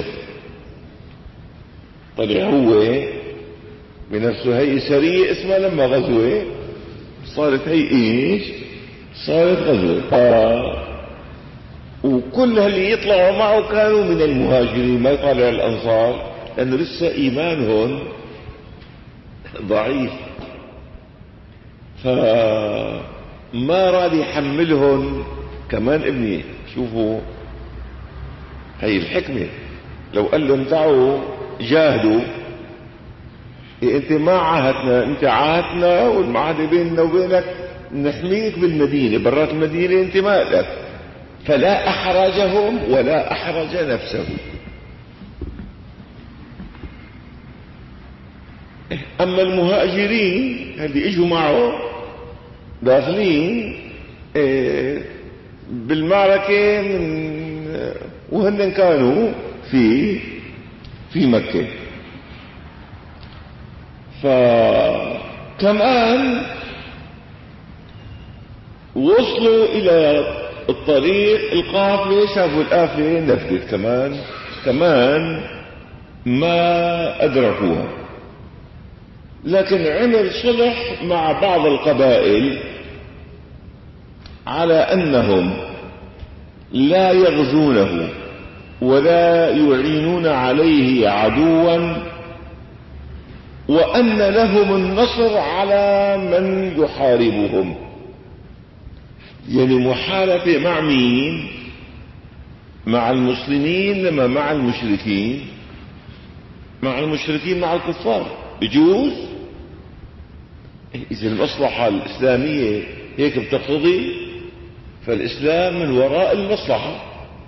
طلع هو بنفسه. هي سرية اسمها لما غزوة صارت هي ايش؟ صارت غزوة. آه. وكل اللي يطلعوا معه كانوا من المهاجرين، ما يطالع الأنصار، لأنه لسه إيمانهم ضعيف، فما راد يحملهم. كمان ابني شوفوا هي الحكمة، لو قال لهم تعالوا جاهدوا، إيه انت ما عاهدنا، انت عاهدنا والمعاهدة بيننا وبينك نحميك بالمدينة، برات المدينة انت ما لك. فلا احرجهم ولا احرج نفسه. اما المهاجرين اللي اجوا معه داخلين بالمعركة من وهن كانوا في في مكة، فكمان وصلوا الى الطريق القافلة، شافوا القافلة نفذت، كمان كمان ما ادركوها. لكن عمل صلح مع بعض القبائل على أنهم لا يغزونه ولا يعينون عليه عدوا، وأن لهم النصر على من يحاربهم. يعني محاربة مع مين؟ مع المسلمين لما مع المشركين؟ مع المشركين، مع الكفار بجوز. إذا المصلحة الإسلامية هيك بتقتضي، فالإسلام من وراء المصلحة،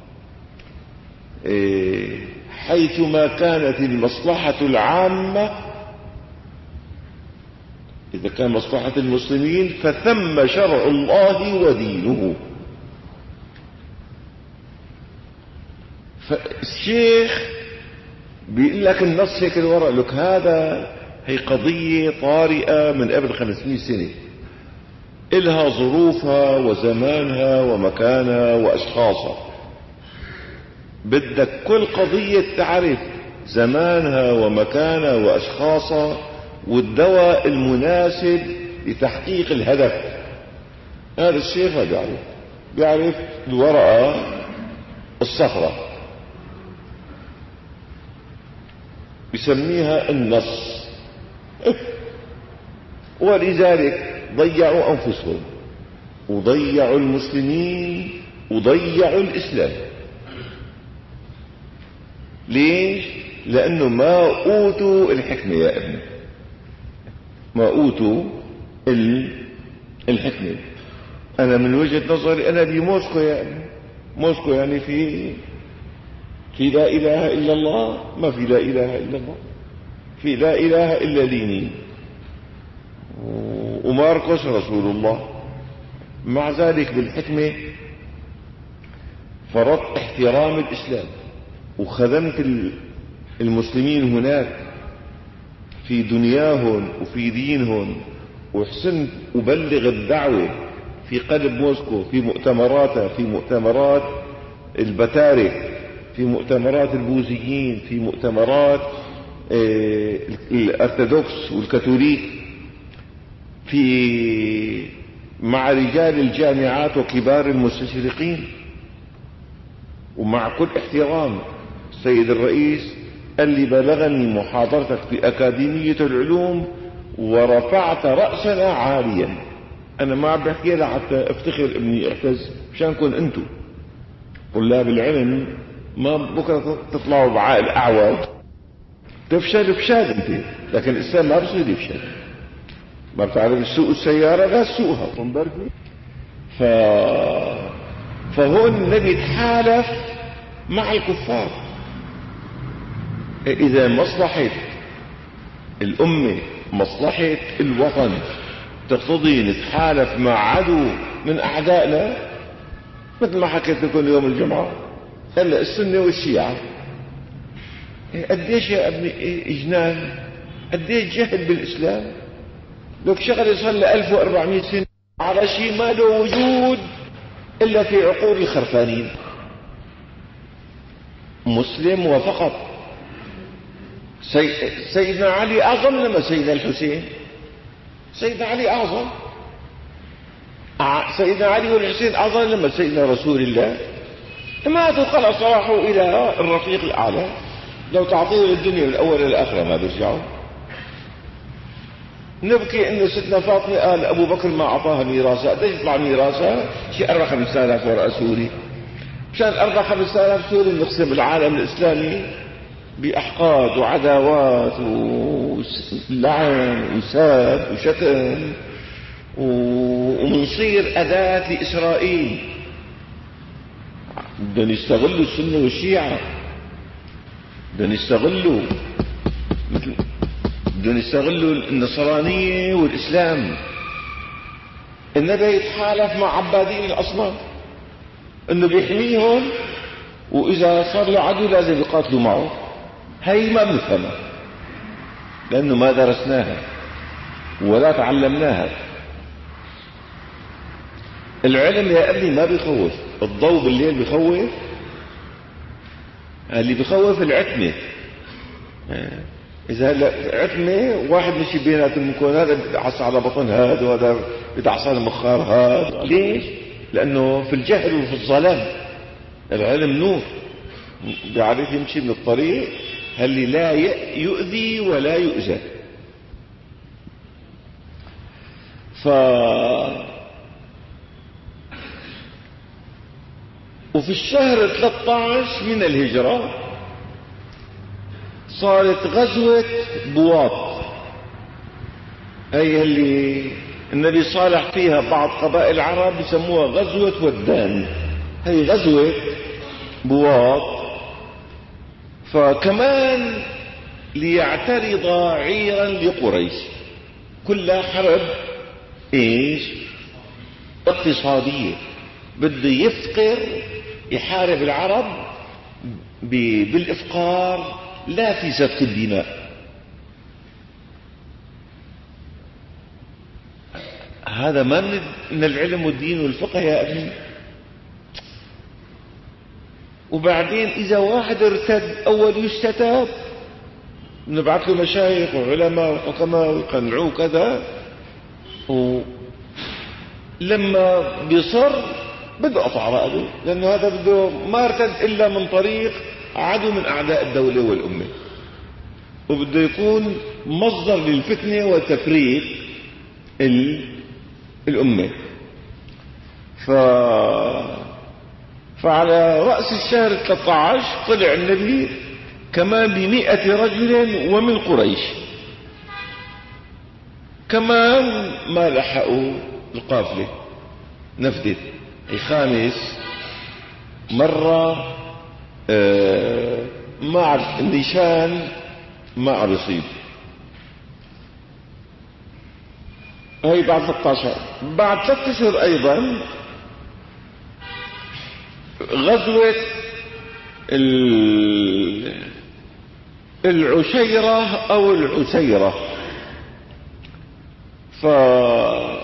حيثما كانت المصلحة العامة. إذا كان مصلحة المسلمين فثم شرع الله ودينه. فالشيخ بيقول لك النص هيك الورق لك هذا هي قضية طارئة من قبل خمسمائة سنة، إلها ظروفها وزمانها ومكانها وأشخاصها. بدك كل قضية تعرف زمانها ومكانها وأشخاصها والدواء المناسب لتحقيق الهدف. هذا الشيخ ما بيعرف، بيعرف الورقة الصفراء بسميها النص. ولذلك ضيعوا أنفسهم وضيعوا المسلمين وضيعوا الإسلام. ليش؟ لأنه ما أوتوا الحكمة يا ابني، ما أوتوا الحكمة. أنا من وجهة نظري أنا بموسكو يا ابني، موسكو يعني في في لا إله إلا الله؟ ما في لا إله إلا الله، في لا إله إلا لينين وماركوس رسول الله. مع ذلك بالحكمة فرضت احترام الإسلام وخدمت المسلمين هناك في دنياهم وفي دينهم، وحسنت أبلغ الدعوة في قلب موسكو، في مؤتمراتها، في مؤتمرات البتارك، في مؤتمرات البوذيين، في مؤتمرات الأرثوذكس والكاثوليك، في مع رجال الجامعات وكبار المستشرقين. ومع كل احترام السيد الرئيس قال لي بلغني محاضرتك في أكاديمية العلوم ورفعت رأسنا عاليا. أنا ما عم بحكي لها حتى افتخر ابني اعتز، مشان كون انتم طلاب العلم ما بكرة تطلعوا بعائل أعوج تفشل فشل انت. لكن الإسلام ما بصير يفشل، ما بتعرف تسوق السيارة لا تسوقها. ف... فهون النبي تحالف مع الكفار. إذا مصلحة الأمة، مصلحة الوطن تقتضي نتحالف مع عدو من أعدائنا، مثل ما حكيت لكم يوم الجمعة هلا السنة والشيعة. قديش يا ابني إجنان، قديش جهل بالإسلام. لك شغل صار له ألف وأربعمائة سنة على شيء ما له وجود إلا في عقول الخرفانين. مسلم وفقط. سي... سيدنا علي أعظم لما سيدنا الحسين؟ سيدنا علي أعظم. سيدنا علي والحسين أعظم لما سيدنا رسول الله؟ ماتوا خلاص راحوا إلى الرفيق الأعلى. لو تعطيه الدنيا من الأول للآخرة ما بيرجعوا. نبكي إنه ستنا فاطمة قال أبو بكر ما أعطاها ميراثها. قديش يطلع ميراثها؟ شيء أربع خمسة آلاف ورقة سوري. مشان أربع خمسة آلاف سوري نقسم العالم الإسلامي بأحقاد وعداوات ولعن وساب وشتم، ومنصير أداة لإسرائيل. بدهم يستغلوا السنة والشيعة، بدهم يستغلوا مثل بدهم يستغلوا النصرانية والإسلام. النبي يتحالف مع عبادين الأصنام إنه بيحميهم، وإذا صار له عدو لازم يقاتلوا معه. هي ما بنفهمها لأنه ما درسناها ولا تعلمناها. العلم يا ابني ما بيخوف، الضوء بالليل بيخوف. اللي بيخوف العتمة. إذا عتمة واحد مشي بيناتهم يكون هذا بيتعصى على بطن هذا وهذا بيتعصى على مخار هذا. ليش؟ لأنه في الجهل وفي الظلام. العلم نور، بيعرف يمشي من الطريق اللي لا يؤذي ولا يؤذى. ف وفي الشهر ثلاثة عشر من الهجرة صارت غزوة بواط، هي اللي النبي صالح فيها بعض قبائل العرب يسموها غزوة ودان. هي غزوة بواط. فكمان ليعترض عيرا لقريش، كلها حرب ايش؟ اقتصادية، بده يفقر، يحارب العرب بالإفقار لا في سفك الدماء. هذا ما من العلم والدين والفقه يا ابني. وبعدين إذا واحد ارتد أول يستتاب، نبعث له مشايخ وعلماء وحكماء ويقنعوه كذا، ولما بيصر بده قطع رأسه، لأنه هذا بده ما ارتد إلا من طريق عدو من أعداء الدولة والأمة، وبده يكون مصدر للفتنة وتفريق الأمة. ف... فعلى رأس الشهر ثلاثة عشر طلع النبي كمان بمئة رجل ومن قريش، كمان ما لحقوا القافلة، نفدت. هي خامس مرة آه ما عرف النشان، ما عرف يصيب. هي بعد ثلاثة عشر. بعد ثلاثة اشهر ايضا غزوة العشيرة او العسيرة. فخرج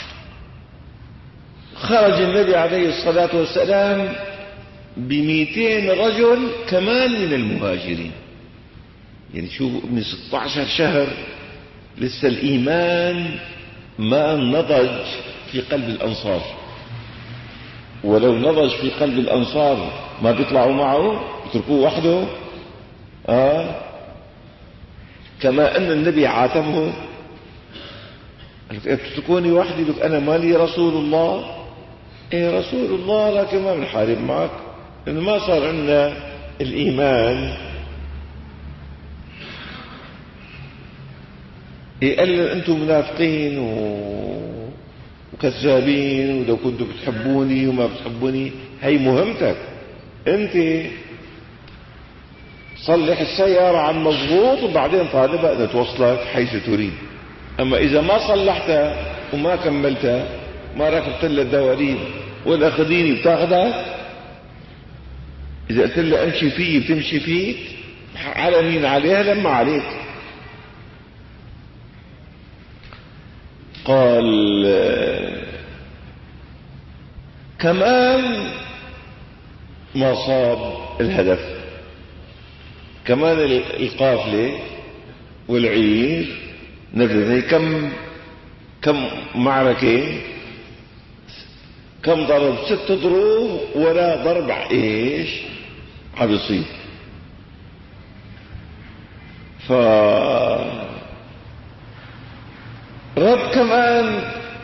النبي عليه الصلاة والسلام بمئتين رجل كمان من المهاجرين. يعني شو من ستة عشر شهر لسه الإيمان ما نضج في قلب الأنصار، ولو نضج في قلب الأنصار ما بيطلعوا معه، يتركوه وحده. آه كما أن النبي عاتبه، قال تتركوني وحدي؟ لك أنا مالي رسول الله. إيه رسول الله، لكن ما بنحارب معك لأنه ما صار عندنا الإيمان. إيه قال أنتم منافقين و... وكذابين، ولو كنتم بتحبوني وما بتحبوني. هي مهمتك أنت، صلح السيارة عن مضبوط وبعدين طالبها أن توصلك حيث تريد. أما إذا ما صلحتها وما كملتها، ما ركبت لها الدواليب ولا خديني بتاخدها، إذا قلت لها أمشي فيه بتمشي فيك، على مين؟ عليها لما عليك. قال كمان ما صاب الهدف، كمان القافلة والعير نفذ. كم كم معركة، كم ضرب؟ ست ضروب ولا ضرب ايش عم يصيب. ف رد كمان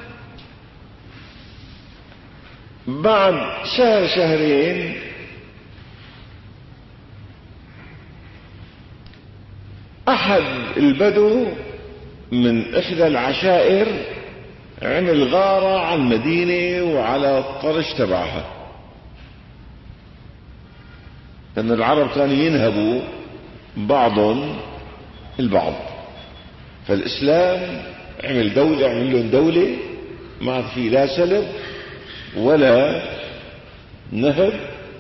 بعد شهر شهرين احد البدو من احدى العشائر عمل غارة على المدينة وعلى الطرش تبعها، لأن العرب كانوا ينهبوا بعضهم البعض. فالإسلام عمل دولة، عمل لهم دولة ما في لا سلب ولا نهب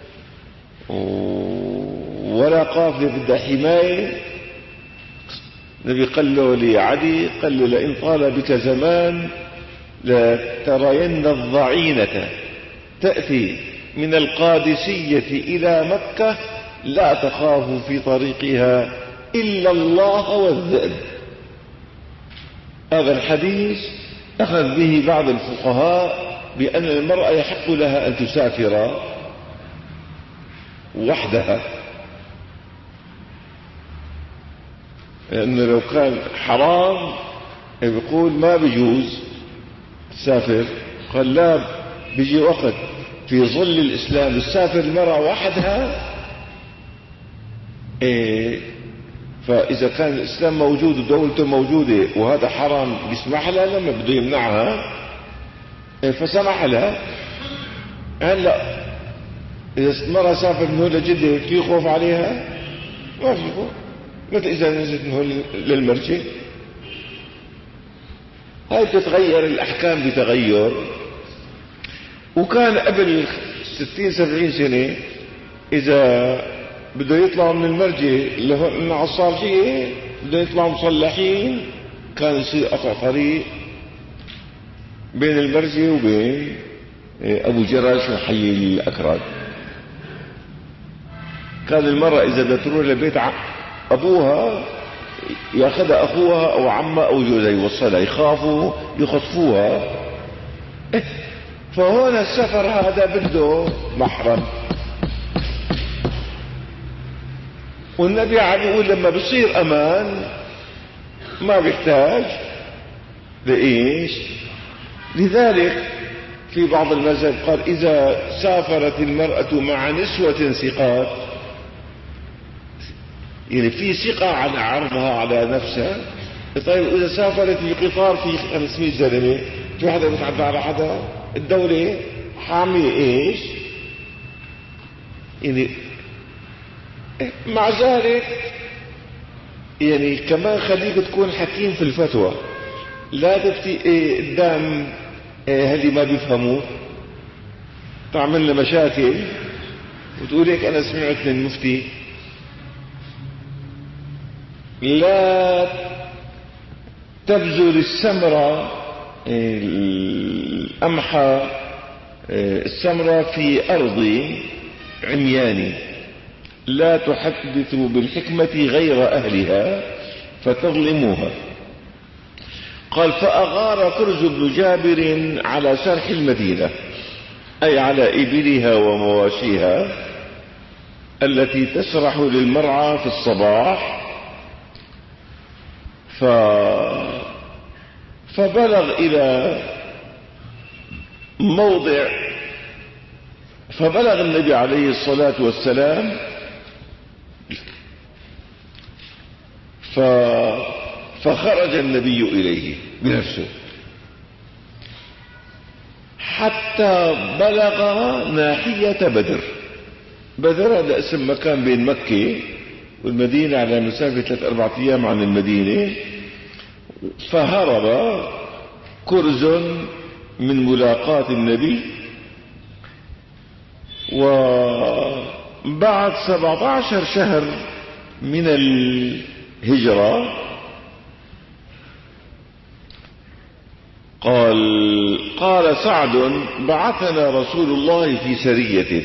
ولا قافلة بدها حماية. النبي قال له لعدي، قال له لئن طال بك زمان لترين الضعينة تأتي من القادسية إلى مكة لا تخاف في طريقها إلا الله والذئب. هذا الحديث أخذ به بعض الفقهاء بأن المرأة يحق لها أن تسافر وحدها، لأنه لو كان حرام يقول ما بيجوز تسافر، قال لا، بيجي وقت في ظل الإسلام تسافر المرأة وحدها. إيه، فإذا كان الإسلام موجود ودولته موجودة وهذا حرام بيسمح لها لما بده يمنعها، إيه، فسمح لها. هلا إذا المرأة سافر من هون لجدة في خوف عليها؟ ما في خوف، مثل إذا نزلت من هون للمرجع. هاي بتتغير الأحكام بتغير. وكان قبل ستين سبعين سنة إذا بده يطلعوا من المرجع اللي هو إنه عالصالحية بده يطلعوا مصلحين، كان يصير قطع طريق بين المرجع وبين أبو جراش وحي الأكراد. كان المرأة إذا بدها تروح لبيت أبوها ياخذها أخوها أو عمها أو جوزها يوصلها، يخافوا يخطفوها. فهون السفر هذا بده محرم. والنبي عم يقول لما بصير أمان ما بيحتاج لإيش. لذلك في بعض المذاهب قال إذا سافرت المرأة مع نسوة ثقات، يعني في ثقة على عرضها على نفسها. طيب إذا سافرت في قطار في خمسمية زلمة، في حدا بيتعدى على حدا؟ الدولة حامية إيش؟ يعني مع ذلك يعني كمان خليك تكون حكيم في الفتوى، لا تفتي إيه قدام إيه هاللي ما بيفهموا تعمل لنا مشاكل وتقول هيك أنا سمعت من المفتي. لا تبذل السمرة الأمحى السمرة في أرض عميان، لا تحدث بالحكمة غير أهلها فتظلموها. قال فأغار كرز بن جابر على سرح المدينة، أي على إبلها ومواشيها التي تسرح للمرعى في الصباح، ف... فبلغ إلى موضع فبلغ النبي عليه الصلاة والسلام ف... فخرج النبي إليه بنفسه حتى بلغ ناحية بدر. بدر هذا اسم مكان بين مكة والمدينة على مسافة ثلاث أربعة أيام عن المدينة. فهرب كرز من ملاقاة النبي، وبعد سبعة عشر شهر من الهجرة قال قال سعد بعثنا رسول الله في سريته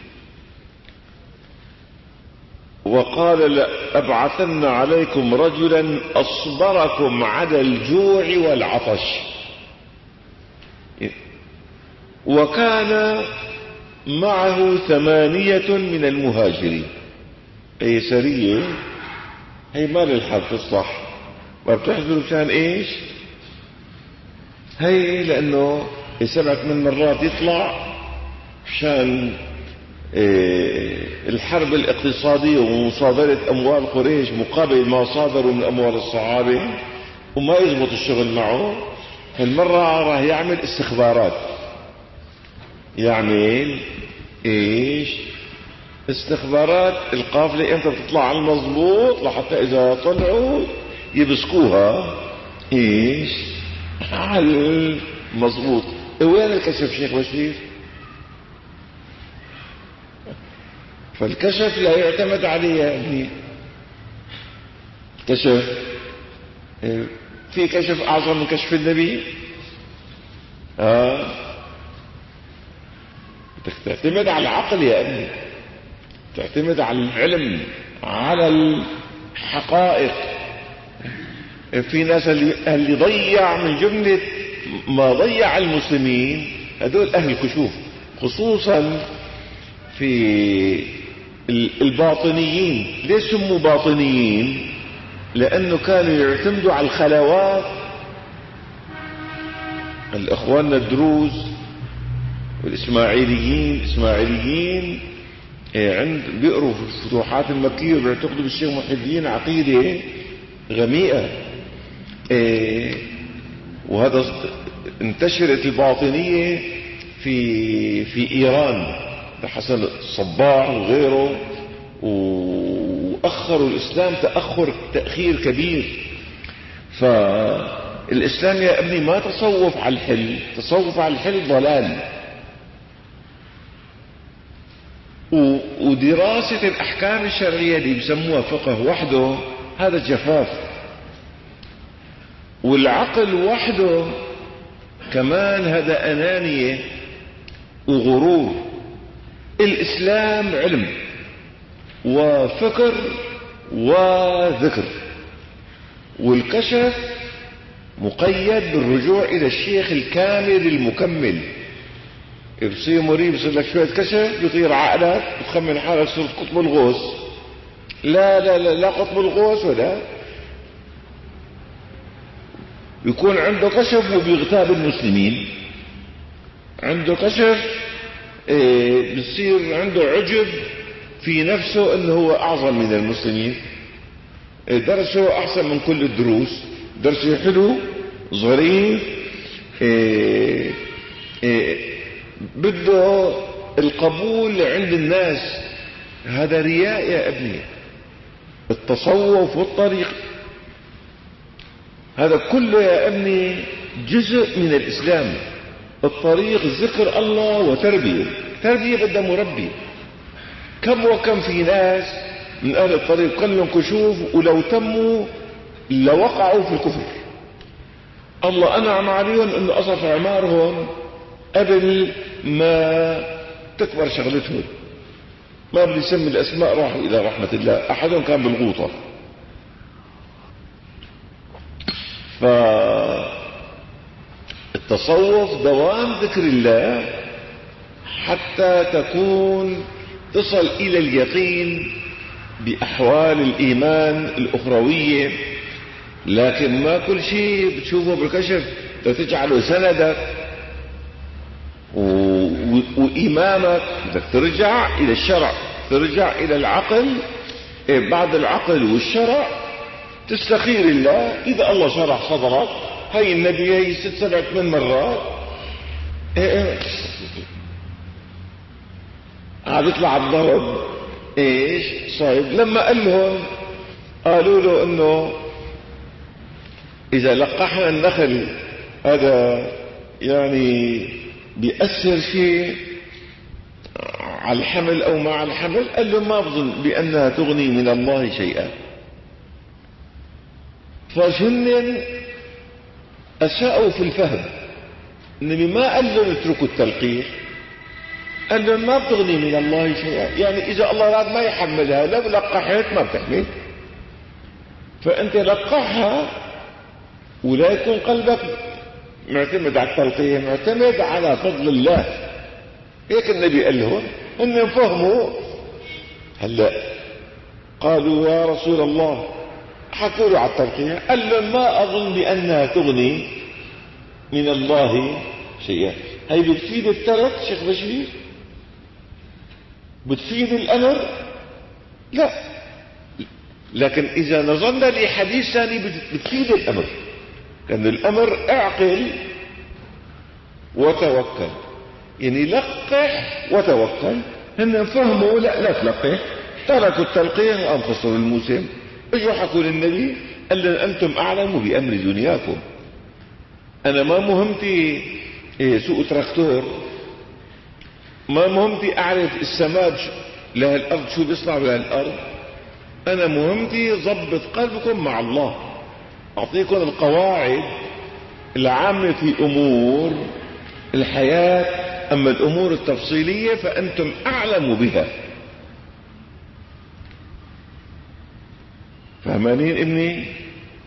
وقال لأبعثن عليكم رجلا أصبركم على الجوع والعطش. وكان معه ثمانية من المهاجرين. أي سرية هي ما للحرب تصلح، وبتحضروا مشان ايش؟ هي لأنه سبعة من مرات يطلع مشان إيه الحرب الاقتصادية ومصادرة أموال قريش مقابل ما صادروا من أموال الصحابة، وما يضبط الشغل معه. هالمرة راح يعمل استخبارات، يعمل ايش؟ استخبارات القافلة امتى بتطلع على المضبوط لحتى إذا طلعوا يبسكوها ايش؟ على المضبوط. وين الكشف شيخ بشير؟ فالكشف لا يعتمد عليه يا ابني. كشف في كشف أعظم من كشف النبي؟ آه تعتمد على العقل يا ابني، تعتمد على العلم، على الحقائق. في ناس اللي, اللي ضيع من جملة ما ضيع المسلمين هذول أهل الكشوف، خصوصا في الباطنيين. ليش سموا باطنيين؟ لأنه كانوا يعتمدوا على الخلوات. الإخواننا الدروز والإسماعيليين إسماعيليين عند بيقروا في الفتوحات المكية وبيعتقدوا بالشيخ محي الدين عقيدة غميئة. وهذا انتشرت الباطنية في في إيران حسن الصباح وغيره، وأخروا الإسلام تأخر تأخير كبير. فالإسلام يا ابني ما تصوف على الحل، تصوف على الحل ضلال. ودراسة الأحكام الشرعية اللي بسموها فقه وحده هذا جفاف، والعقل وحده كمان هذا أنانية وغرور. الإسلام علم وفكر وذكر، والكشف مقيد بالرجوع إلى الشيخ الكامل المكمل. بصير مريض بصير لك شوية كشف يطير عقلك وتخمن حالك صرت قطب الغوث. لا لا لا لا قطب الغوث ولا يكون عنده كشف وبيغتاب المسلمين، عنده كشف إيه بصير عنده عجب في نفسه انه هو اعظم من المسلمين. إيه درسه احسن من كل الدروس، درسه حلو ظريف. إيه إيه بده القبول عند الناس. هذا رياء يا ابني. التصوف والطريق هذا كله يا ابني جزء من الإسلام. الطريق ذكر الله وتربية، تربية بدها مربي. كم وكم في ناس من أهل الطريق كلهم كشوف ولو تموا لوقعوا في الكفر. الله أنعم عليهم أنه قصف عمارهم قبل ما تكبر شغلتهم. ما بدي يسمي الأسماء راحوا إلى رحمة الله. أحدهم كان بالغوطة. فالتصوف دوام ذكر الله حتى تكون تصل إلى اليقين بأحوال الإيمان الأخروية. لكن ما كل شيء بتشوفه بالكشف تجعله سندك وإمامك. بدك ترجع إلى الشرع، ترجع إلى العقل. بعد العقل والشرع تستخير الله. إذا الله شرح صدرك هاي النبي هي ست سبع ثمان مرات عاد يطلع الضرب. ايش صايب؟ لما قال لهم قالوا له انه اذا لقحنا النخل هذا يعني بيأثر شيء على الحمل او مع الحمل. قال له ما بظن بانها تغني من الله شيئا. فجنن اساءوا في الفهم. النبي ما قال له اتركوا التلقيح، قال له ما بتغني من الله شيئا. يعني اذا الله راد ما يحملها لو لقحت ما بتحمل. فانت لقحها ولا يكون قلبك معتمد على التلقيح، معتمد على فضل الله. هيك النبي قال لهم انهم فهموا. هلا قالوا يا رسول الله حكوا له على التلقيح. قال لهم ما اظن بانها تغني من الله شيئا. هي بتفيد الترك شيخ بشير؟ بتفيد الامر؟ لا. لكن اذا نظرنا لحديث ثاني بتفيد الامر. لان الامر اعقل وتوكل. يعني لقح وتوكل. هن فهموا لا لا تلقح، تركوا التلقيح وقام خسروا الموسم. اجوا حكوا للنبي قال لهم انتم اعلموا بامر دنياكم. انا ما مهمتي سوق تراكتور، ما مهمتي اعرف السماد لهالارض شو بيصنع بهالارض. انا مهمتي ضبط قلبكم مع الله، اعطيكم القواعد العامة في امور الحياة. اما الامور التفصيلية فانتم اعلموا بها. فهمانين ابني؟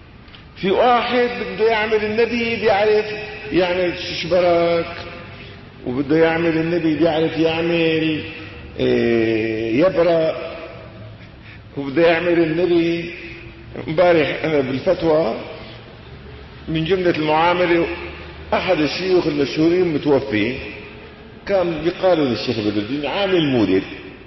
في واحد بده يعمل النبي بيعرف يعمل شبراك وبده يعمل النبي بيعرف يعمل يبرأ، وبده يعمل النبي. امبارح انا بالفتوى من جملة المعاملة احد الشيوخ المشهورين متوفي، كان بيقالوا للشيخ بدر الدين عامل مولد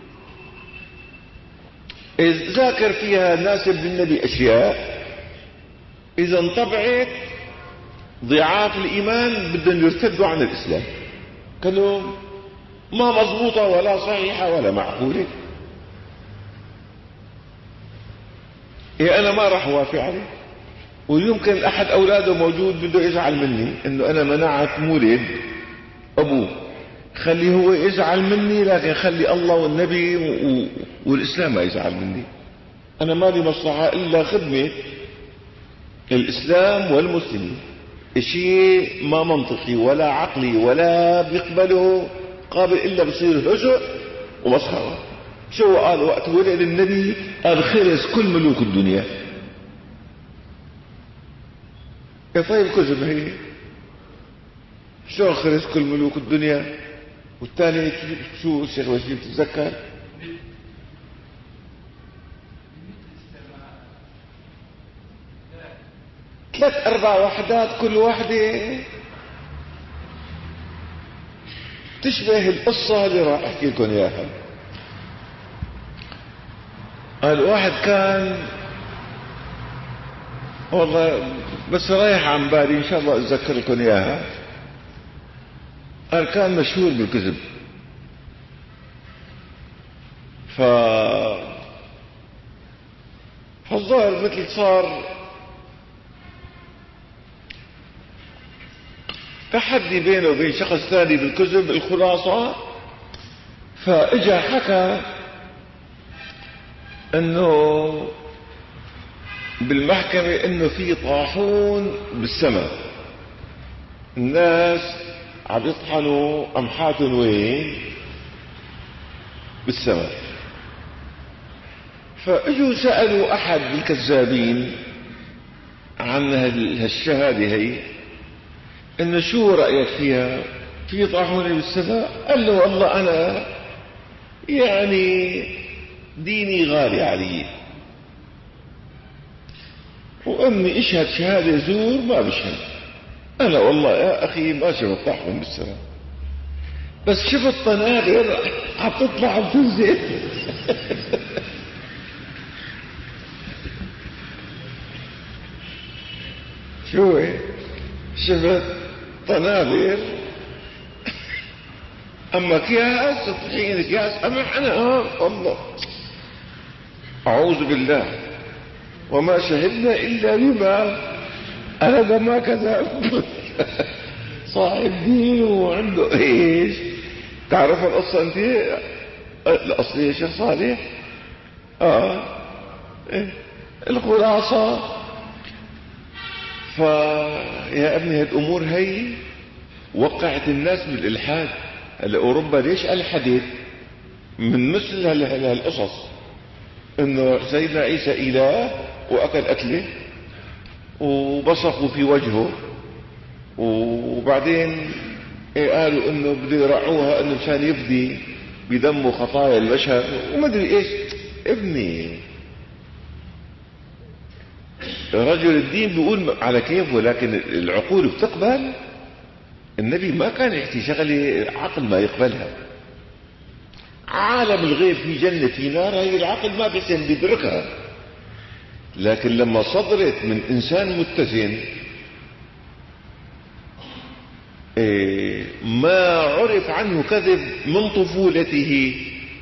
ذاكر فيها ناسب للنبي اشياء اذا انطبعت ضعاف الايمان بدهم يرتدوا عن الاسلام، كانوا ما مضبوطة ولا صحيحة ولا معقولة. إيه أنا ما راح وافق عليه، ويمكن أحد أولاده موجود بده يزعل مني إنه أنا منعت مولد أبوه، خلي هو يزعل مني، لكن خلي الله والنبي والإسلام ما يزعل مني. أنا ما لي مصلحة إلا خدمة الإسلام والمسلمين. شيء ما منطقي ولا عقلي ولا بيقبله قابل إلا بصير هزء ومسخرة. شو قال وقت ولد النبي؟ قال خرس كل ملوك الدنيا. يا طيب كذب هي، شو خرس كل ملوك الدنيا؟ والثاني شو الشيخ وسيم تتذكر؟ ثلاث اربع وحدات كل واحدة تشبه القصة اللي راح احكي لكم اياها. قال واحد كان والله بس رايح عن بالي ان شاء الله اتذكر لكم اياها. قال كان مشهور بالكذب، ف فالظاهر مثل صار تحدي بينه وبين شخص ثاني بالكذب. الخلاصة فاجا حكى انه بالمحكمة انه في طاحون بالسماء، الناس عم يطحنوا امحاتهم وين؟ بالسماء. فاجوا سألوا احد الكذابين عن هالشهادة هي، انه شو رأيك فيها؟ في طاحون بالسماء؟ قال له والله انا يعني ديني غالي علي، واني اشهد شهادة زور ما بشهد. انا والله يا اخي ما شفت طاحون بالسماء، بس شفت طنابر عم تطلع وتنزل. شو هي؟ شفت طنابر اما اكياس تطحين اكياس امح انا اه والله اعوذ بالله وما شهدنا الا بما انا ما كذب. صاحب دين وعنده ايش؟ تعرف القصه انت الاصليه يا شيخ صالح؟ اه إيه؟ الخلاصه فيا ابني هالامور هي وقعت الناس بالالحاد. هلا اوروبا ليش الحدت من مثل هالقصص؟ انه سيدنا عيسى اله واكل اكله وبصقوا في وجهه، وبعدين إيه قالوا انه بده يرعوها انه مشان يفدي بدمه خطايا البشر وما ادري ايش. ابني رجل الدين بيقول على كيفه، لكن العقول بتقبل. النبي ما كان يحكي شغله عقل ما يقبلها. عالم الغيب في جنة في نار، هي العقل ما بيحسن بيدركها، لكن لما صدرت من انسان متزن إيه ما عرف عنه كذب من طفولته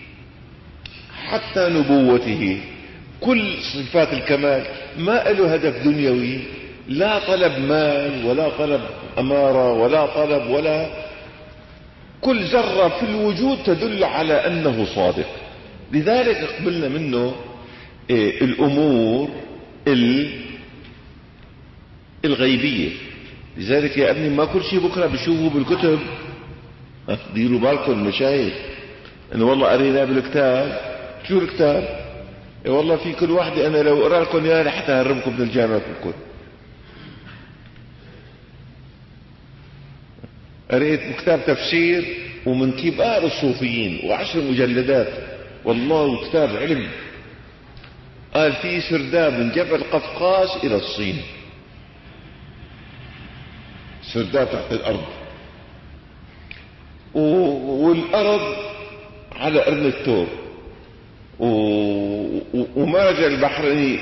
حتى نبوته، كل صفات الكمال، ما له هدف دنيوي، لا طلب مال ولا طلب أمارة ولا طلب ولا، كل ذرة في الوجود تدل على أنه صادق. لذلك قبلنا منه إيه الأمور الغيبية. لذلك يا ابني ما كل شيء بكرة بشوفه بالكتب، ديروا بالكم مشايخ انه والله قرينا بالكتاب. شو الكتاب؟ إيه والله في كل واحدة انا لو اقرا لكم اياها لحتى اهرمكم من الجامعة كلكم. قريت كتاب تفسير ومن كبار الصوفيين وعشر مجلدات، والله كتاب علم. قال في سرداب من جبل قفقاز إلى الصين، سرداب تحت الأرض، والأرض على قرن الثور، ومرج البحرين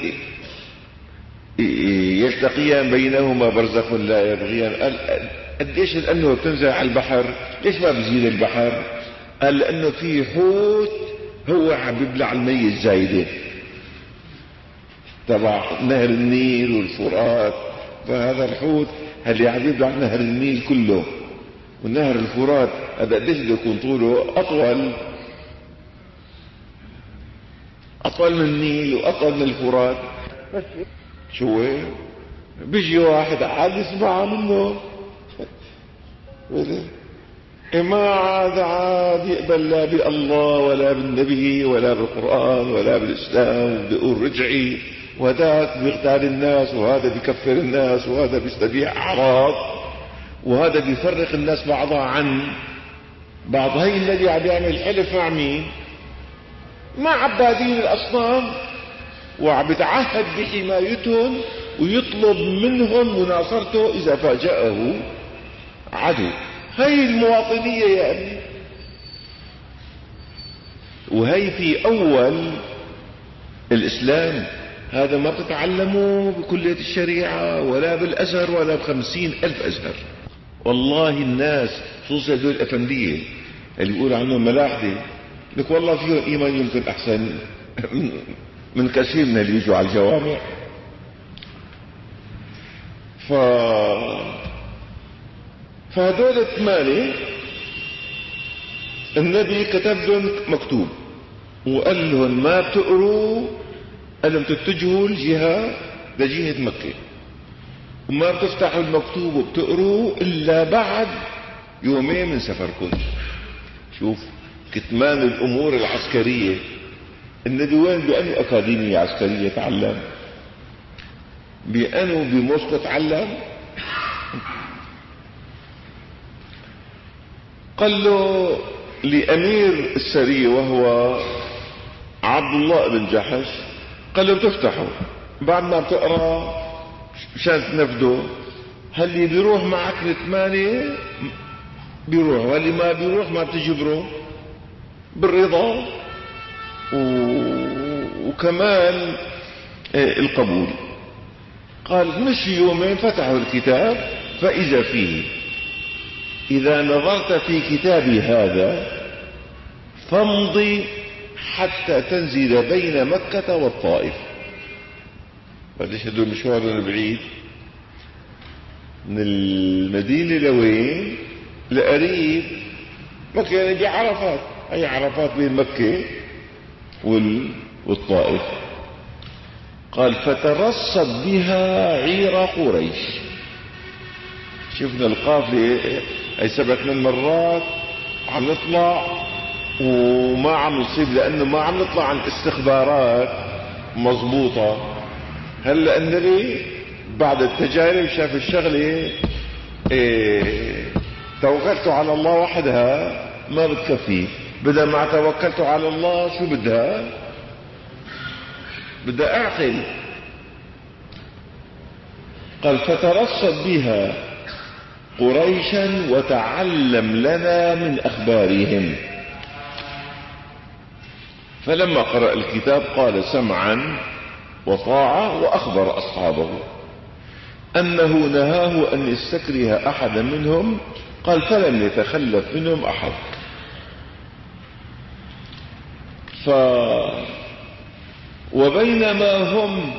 يلتقيان بينهما برزخ لا يبغيان. قال قديش لأنه بتنزل على البحر، ليش ما بزيد البحر؟ قال لأنه في حوت هو عم بيبلع المية الزايدة تبع نهر النيل والفرات، فهذا الحوت اللي عم بيبلع نهر النيل كله، ونهر الفرات هذا قديش بده يكون طوله؟ أطول أطول من النيل وأطول من الفرات. شو بيجي واحد عاد يسمع منه ما عاد عاد يقبل لا بالله ولا بالنبي ولا بالقرآن ولا بالإسلام، وبده يقول رجعي، وهذاك بيغتال الناس، وهذا بيكفر الناس، وهذا بيستبيح أعراض، وهذا بيفرق الناس بعضها عن بعض. هي الذي عم يعمل حلف مع مين؟ مع عبادين الأصنام، وعم يتعهد بحمايتهم ويطلب منهم مناصرته إذا فاجأه عدو. هي المواطنية يا أبني، وهي في أول الإسلام. هذا ما بتتعلموه بكلية الشريعة ولا بالأزهر ولا بخمسين ألف أزهر. والله الناس خصوصا دول الأفندية اللي بيقول عنهم ملاحدة، لك والله فيهم إيمان يمكن أحسن من كثير من اللي يجوا على الجوامع. ف فهدول الثمانية النبي كتب لهم مكتوب وقال لهم ما بتقروا، قال لهم تتجهوا الجهة لجهة مكة، وما بتفتحوا المكتوب وبتقروا إلا بعد يومين من سفركم. شوف كتمان الأمور العسكرية. النبي وين؟ بأنه أكاديمية عسكرية تعلم، بأنه بموسكو تعلم. قال له لأمير السرية وهو عبد الله بن جحش، قال له بتفتحوا بعد ما بتقرأ مشان تنفذوا، هل بيروح معك الثمانية بيروح، واللي ما بيروح ما بتجبره بالرضا و... وكمان القبول. قال مش يومين فتحوا الكتاب فإذا فيه إذا نظرت في كتابي هذا فامضي حتى تنزل بين مكة والطائف. قديش هدول مشوار بعيد من المدينة لوين؟ لقريب مكة، يعني دي عرفات، أي عرفات بين مكة والطائف. قال فترصد بها عير قريش. شفنا القافلة أي سبع ثمان مرات عم نطلع وما عم نصيب، لأنه ما عم نطلع عن استخبارات مضبوطة. هلا النبي بعد التجارب شاف الشغلة إيه، توكلت على الله وحدها ما بتكفي، بدل ما توكلت على الله شو بدها؟ بدها أعقل. قال فترصد بها قريشا وتعلم لنا من أخبارهم. فلما قرأ الكتاب قال سمعا وطاعة، وأخبر أصحابه أنه نهاه أن يستكره أحدا منهم. قال فلم يتخلف منهم أحد. ف وبينما هم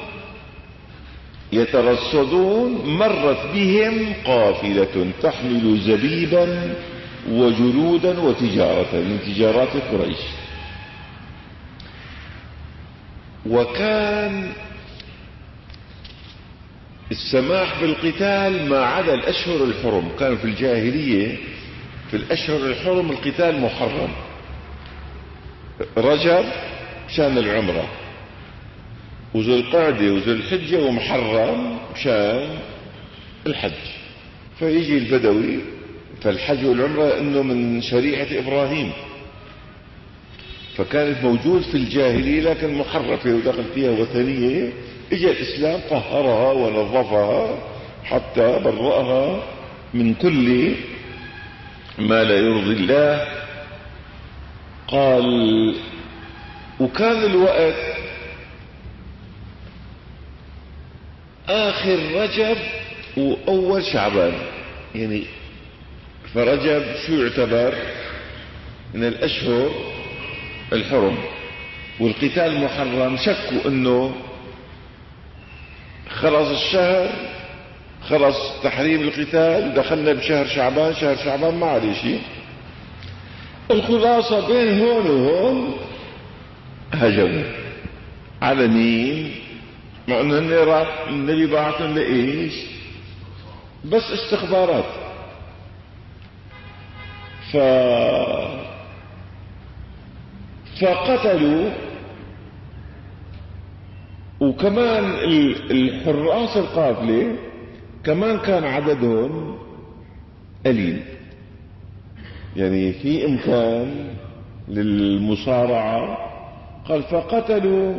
يترصدون مرت بهم قافلة تحمل زبيبا وجلودا وتجارة من تجارات قريش. وكان السماح بالقتال ما عدا الأشهر الحرم، كان في الجاهلية في الأشهر الحرم القتال محرم. رجب شان العمرة، وذو القعدة وذو الحجة، ومحرم شان الحج. فيجي البدوي فالحج والعمرة انه من شريعة ابراهيم، فكانت موجود في الجاهلية لكن محرفة ودخل فيها وثنية. اجى الاسلام طهرها ونظفها حتى برأها من كل ما لا يرضي الله. قال وكان الوقت اخر رجب واول شعبان، يعني فرجب شو يعتبر من الاشهر الحرم، والقتال محرم. شكوا انه خلص الشهر، خلص تحريم القتال، دخلنا بشهر شعبان، شهر شعبان ما عليه شيء. الخلاصة بين هون وهون هجموا على مين؟ مع انه النبي بعثهم لايش؟ بس استخبارات. ف فقتلوا، وكمان الحراس القافلة كمان كان عددهم قليل، يعني في امكان للمصارعة. قال فقتلوا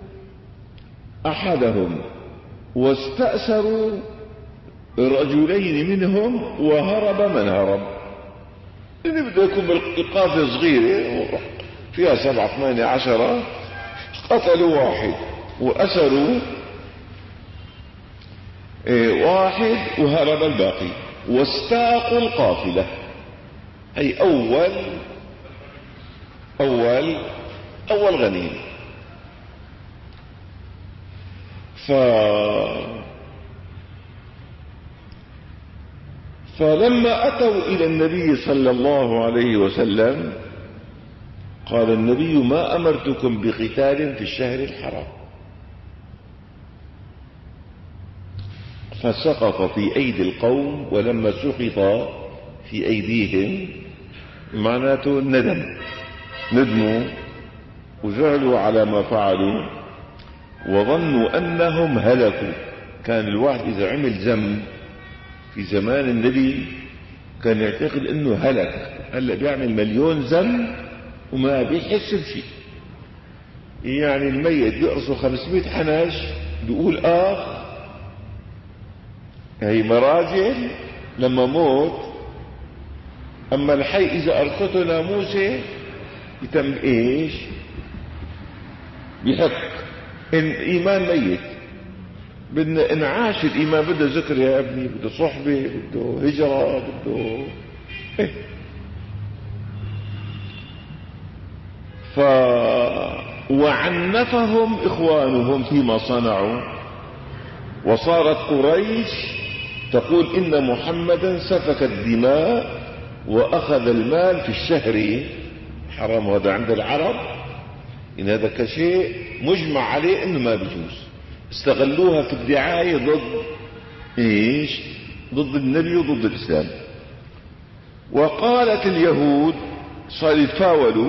احدهم واستأسروا رجلين منهم وهرب من هرب. اللي بده يكون بالقافلة صغيرة فيها سبعة ثمانية عشرة، قتلوا واحد وأسروا ايه واحد وهرب الباقي، واستاقوا القافلة. أي أول أول أول غنيم. ف فلما أتوا إلى النبي صلى الله عليه وسلم قال النبي ما أمرتكم بقتال في الشهر الحرام. فسقط في أيدي القوم، ولما سقط في أيديهم معناته ندم، ندموا وزعلوا على ما فعلوا وظنوا أنهم هلكوا. كان الواحد إذا عمل ذنب في زمان النبي كان يعتقد أنه هلك. هلأ بيعمل مليون ذنب وما بيحس بشيء. يعني الميت بيقرصوا خمسمائة حناش بيقول آخ. هي مراجل لما موت. أما الحي إذا أرقته ناموسه يتم إيش؟ بيحك. إن إيمان ميت بدنا انعاش الإيمان، بده ذكر يا ابني، بده صحبة، بده هجرة، بده إيه. ف وعنفهم إخوانهم فيما صنعوا، وصارت قريش تقول إن محمدا سفك الدماء وأخذ المال في الشهر حرام. هذا عند العرب إن هذا كشيء مجمع عليه إنه ما بيجوز. استغلوها في الدعاية ضد إيش؟ ضد النبي وضد الإسلام. وقالت اليهود صار يتفاولوا.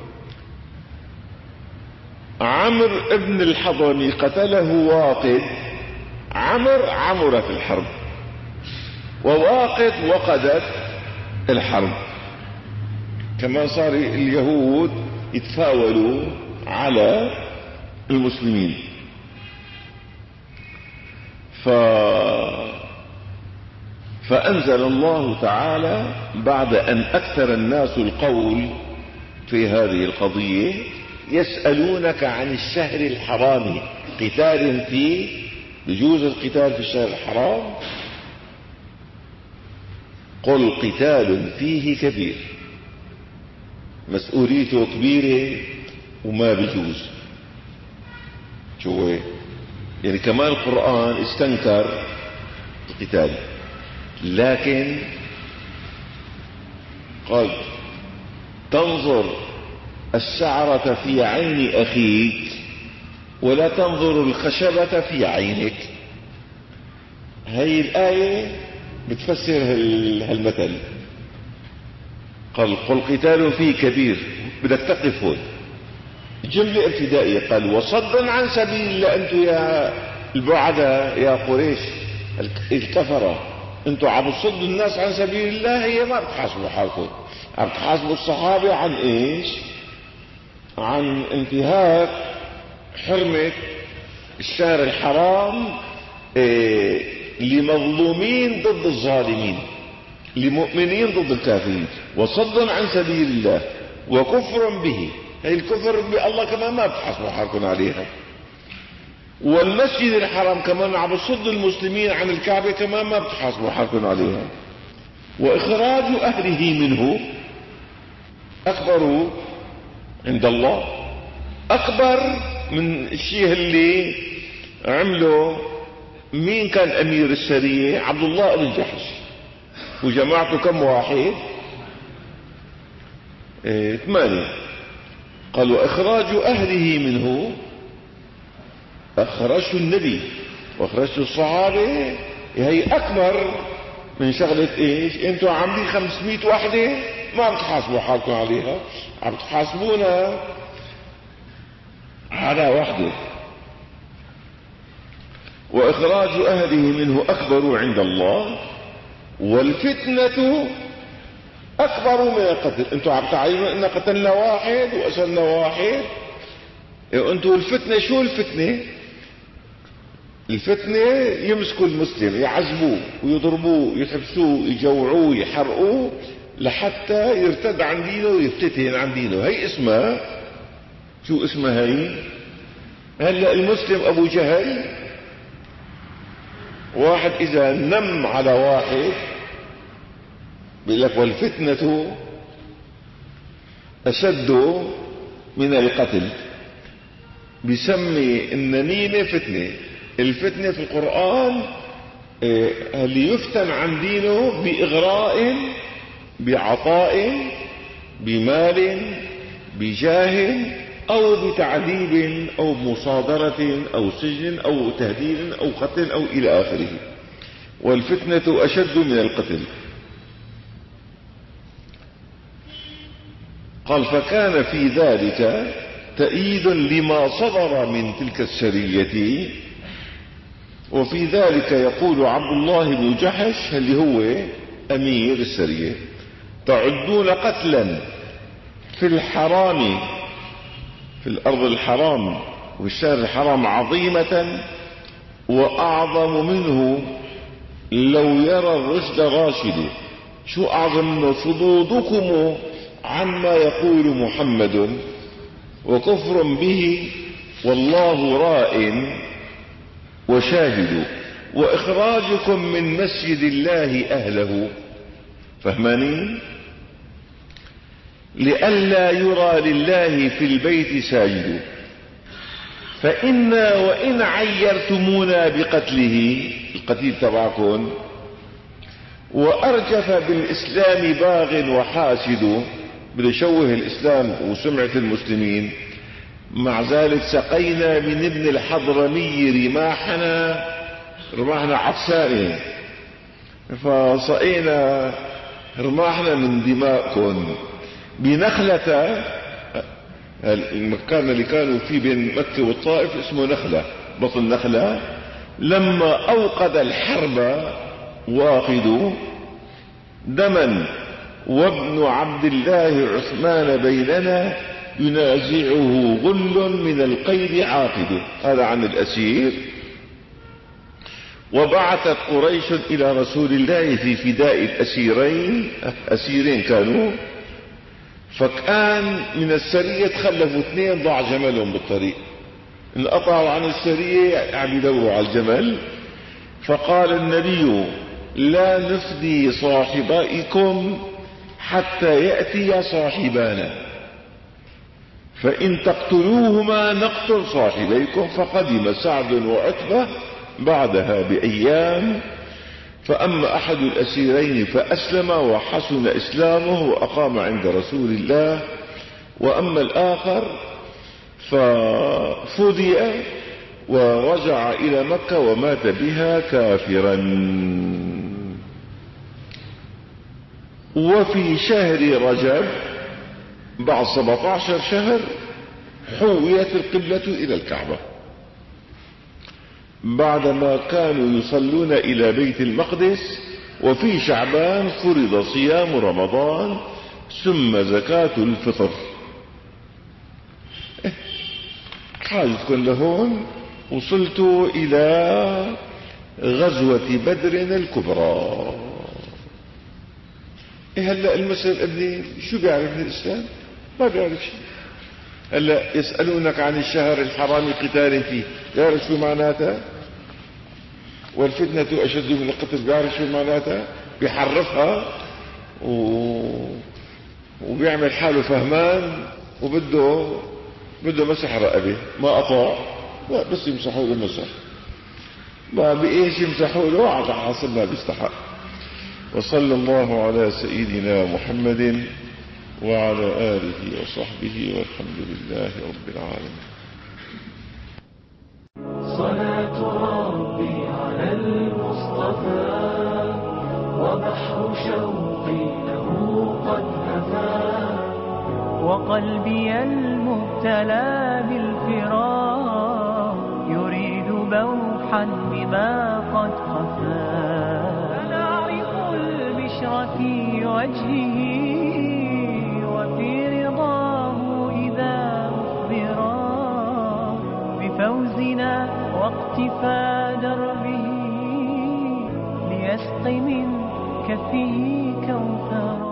عمرو ابن الحضرمي قتله واقد. عمرو عمرت الحرب، وواقد وقدت الحرب. كما صار اليهود يتفاولوا على المسلمين. ف... فأنزل الله تعالى بعد أن أكثر الناس القول في هذه القضية يسألونك عن الشهر الحرام قتال فيه، يجوز القتال في الشهر الحرام؟ قل قتال فيه كبير، مسؤوليته كبيرة وما بيجوز. شو يعني كمان القرآن استنكر القتال، لكن قال تنظر الشعرة في عين أخيك ولا تنظر الخشبة في عينك. هاي الآية بتفسر هالمثل. قال قل قتال فيه كبير، بدك تقف هون جملة ابتدائية. قال وصدا عن سبيل الله. أنتم يا البعداء يا قريش الكفرة انتوا عم تصدوا الناس عن سبيل الله، هي ما بتحاسبوا حالكم، عم تحاسبوا الصحابة عن ايش؟ عن انتهاك حرمة الشهر الحرام إيه لمظلومين ضد الظالمين، لمؤمنين ضد الكافرين، وصدا عن سبيل الله وكفر به. هي الكفر بالله كمان ما بتحاسبوا حالكم عليها. والمسجد الحرام كمان عم يصد المسلمين عن الكعبة، كمان ما بتحاسبوا حالكم عليها. وإخراج أهله منه أكبر عند الله، أكبر من الشيء اللي عمله مين كان أمير السرية؟ عبد الله بن جحش وجماعته كم واحد؟ إيه ثمانية. قال وإخراج أهله منه، أخرجه النبي وأخرجه الصحابة، هي أكبر من شغلة إيش؟ أنتوا عاملين خمسمائة وحدة ما بتحاسبوا حالكم عليها، عم تحاسبونا على وحدة. وإخراج أهله منه أكبر عند الله، والفتنة أكبر من القتل. أنتوا عم تعلمون أن قتلنا واحد وأسرنا واحد، أنتوا الفتنة شو الفتنة؟ الفتنة يمسكوا المسلم يعذبوه ويضربوه يحبسوه يجوعوه يحرقوه لحتى يرتد عن دينه ويفتتن عن دينه. هي اسمها شو اسمها هي؟ هلا المسلم أبو جهل واحد إذا نم على واحد بيقول لك والفتنة أشد من القتل، بيسمي النميمة فتنة. الفتنة في القرآن اللي يفتن عن دينه بإغراء بعطاء بمال بجاه أو بتعذيب أو مصادرة أو سجن أو تهديد أو قتل أو إلى آخره. والفتنة أشد من القتل. قال فكان في ذلك تأييد لما صدر من تلك السرية. وفي ذلك يقول عبد الله بن جحش اللي هو أمير السرية: تعدون قتلا في الحرام، في الأرض الحرام والشهر الحرام عظيمة وأعظم منه لو يرى الرشد راشد. شو أعظم منه؟ صدودكم عما يقول محمد وكفر به والله راء وشاهد، وإخراجكم من مسجد الله أهله. فهمانين؟ لئلا يرى لله في البيت ساجد، فإنا وإن عيرتمونا بقتله، القتيل تبعكم، وأرجف بالإسلام باغ وحاسد، بده يشوه الإسلام وسمعة المسلمين، مع ذلك سقينا من ابن الحضرمي رماحنا، رماحنا عطسانة، فسقينا رماحنا من دماءكم بنخلة. المكان اللي كانوا فيه بين مكة والطائف اسمه نخلة، بطن نخلة. لما أوقد الحرب واقد دما وابن عبد الله عثمان بيننا ينازعه غل من القيد عاقد. هذا عن الأسير. وبعثت قريش إلى رسول الله في فداء الأسيرين، أسيرين كانوا، فكان من السرية تخلفوا اثنين ضاع جملهم بالطريق، انقطعوا عن السرية عم يدوروا على الجمل. فقال النبي: لا نفدي صاحبائكم حتى يأتي صاحبانا، فإن تقتلوهما نقتل صاحبيكم. فقدم سعد وعتبة بعدها بأيام، فأما أحد الأسيرين فأسلم وحسن إسلامه وأقام عند رسول الله، وأما الآخر ففدي ورجع إلى مكة ومات بها كافرا. وفي شهر رجب بعد سبعة عشر شهر حويت القبلة إلى الكعبة، بعدما كانوا يصلون إلى بيت المقدس وفي شعبان فرض صيام رمضان ثم زكاة الفطر. حاجتكم لهون وصلت إلى غزوة بدر الكبرى. إيه هلا المسلم ابني شو بيعرف من الإسلام؟ ما بيعرف شيء. هلا يسألونك عن الشهر الحرام قتال فيه، بيعرف شو معناتها؟ والفتنة أشد من القتل، بيعرف شو معناتها؟ بيحرفها و... وبيعمل حاله فهمان وبده بده مسح رقبه، ما أطاع لا بس يمسحوا له مسح، ما بإيش يمسحوا له على حسب ما بيستحق. وصلى الله على سيدنا محمد وعلى آله وصحبه والحمد لله رب العالمين. صلاة ربي على المصطفى وبحر شوقي له قد هفا، وقلبي المبتلى بالفراق يريد بوحا بما قد خفا. فنعرف البشر في وجهه وفي رضاه إذا أخبرا بفوزنا واقتفى دربه ليسقي من كفه كوثرا.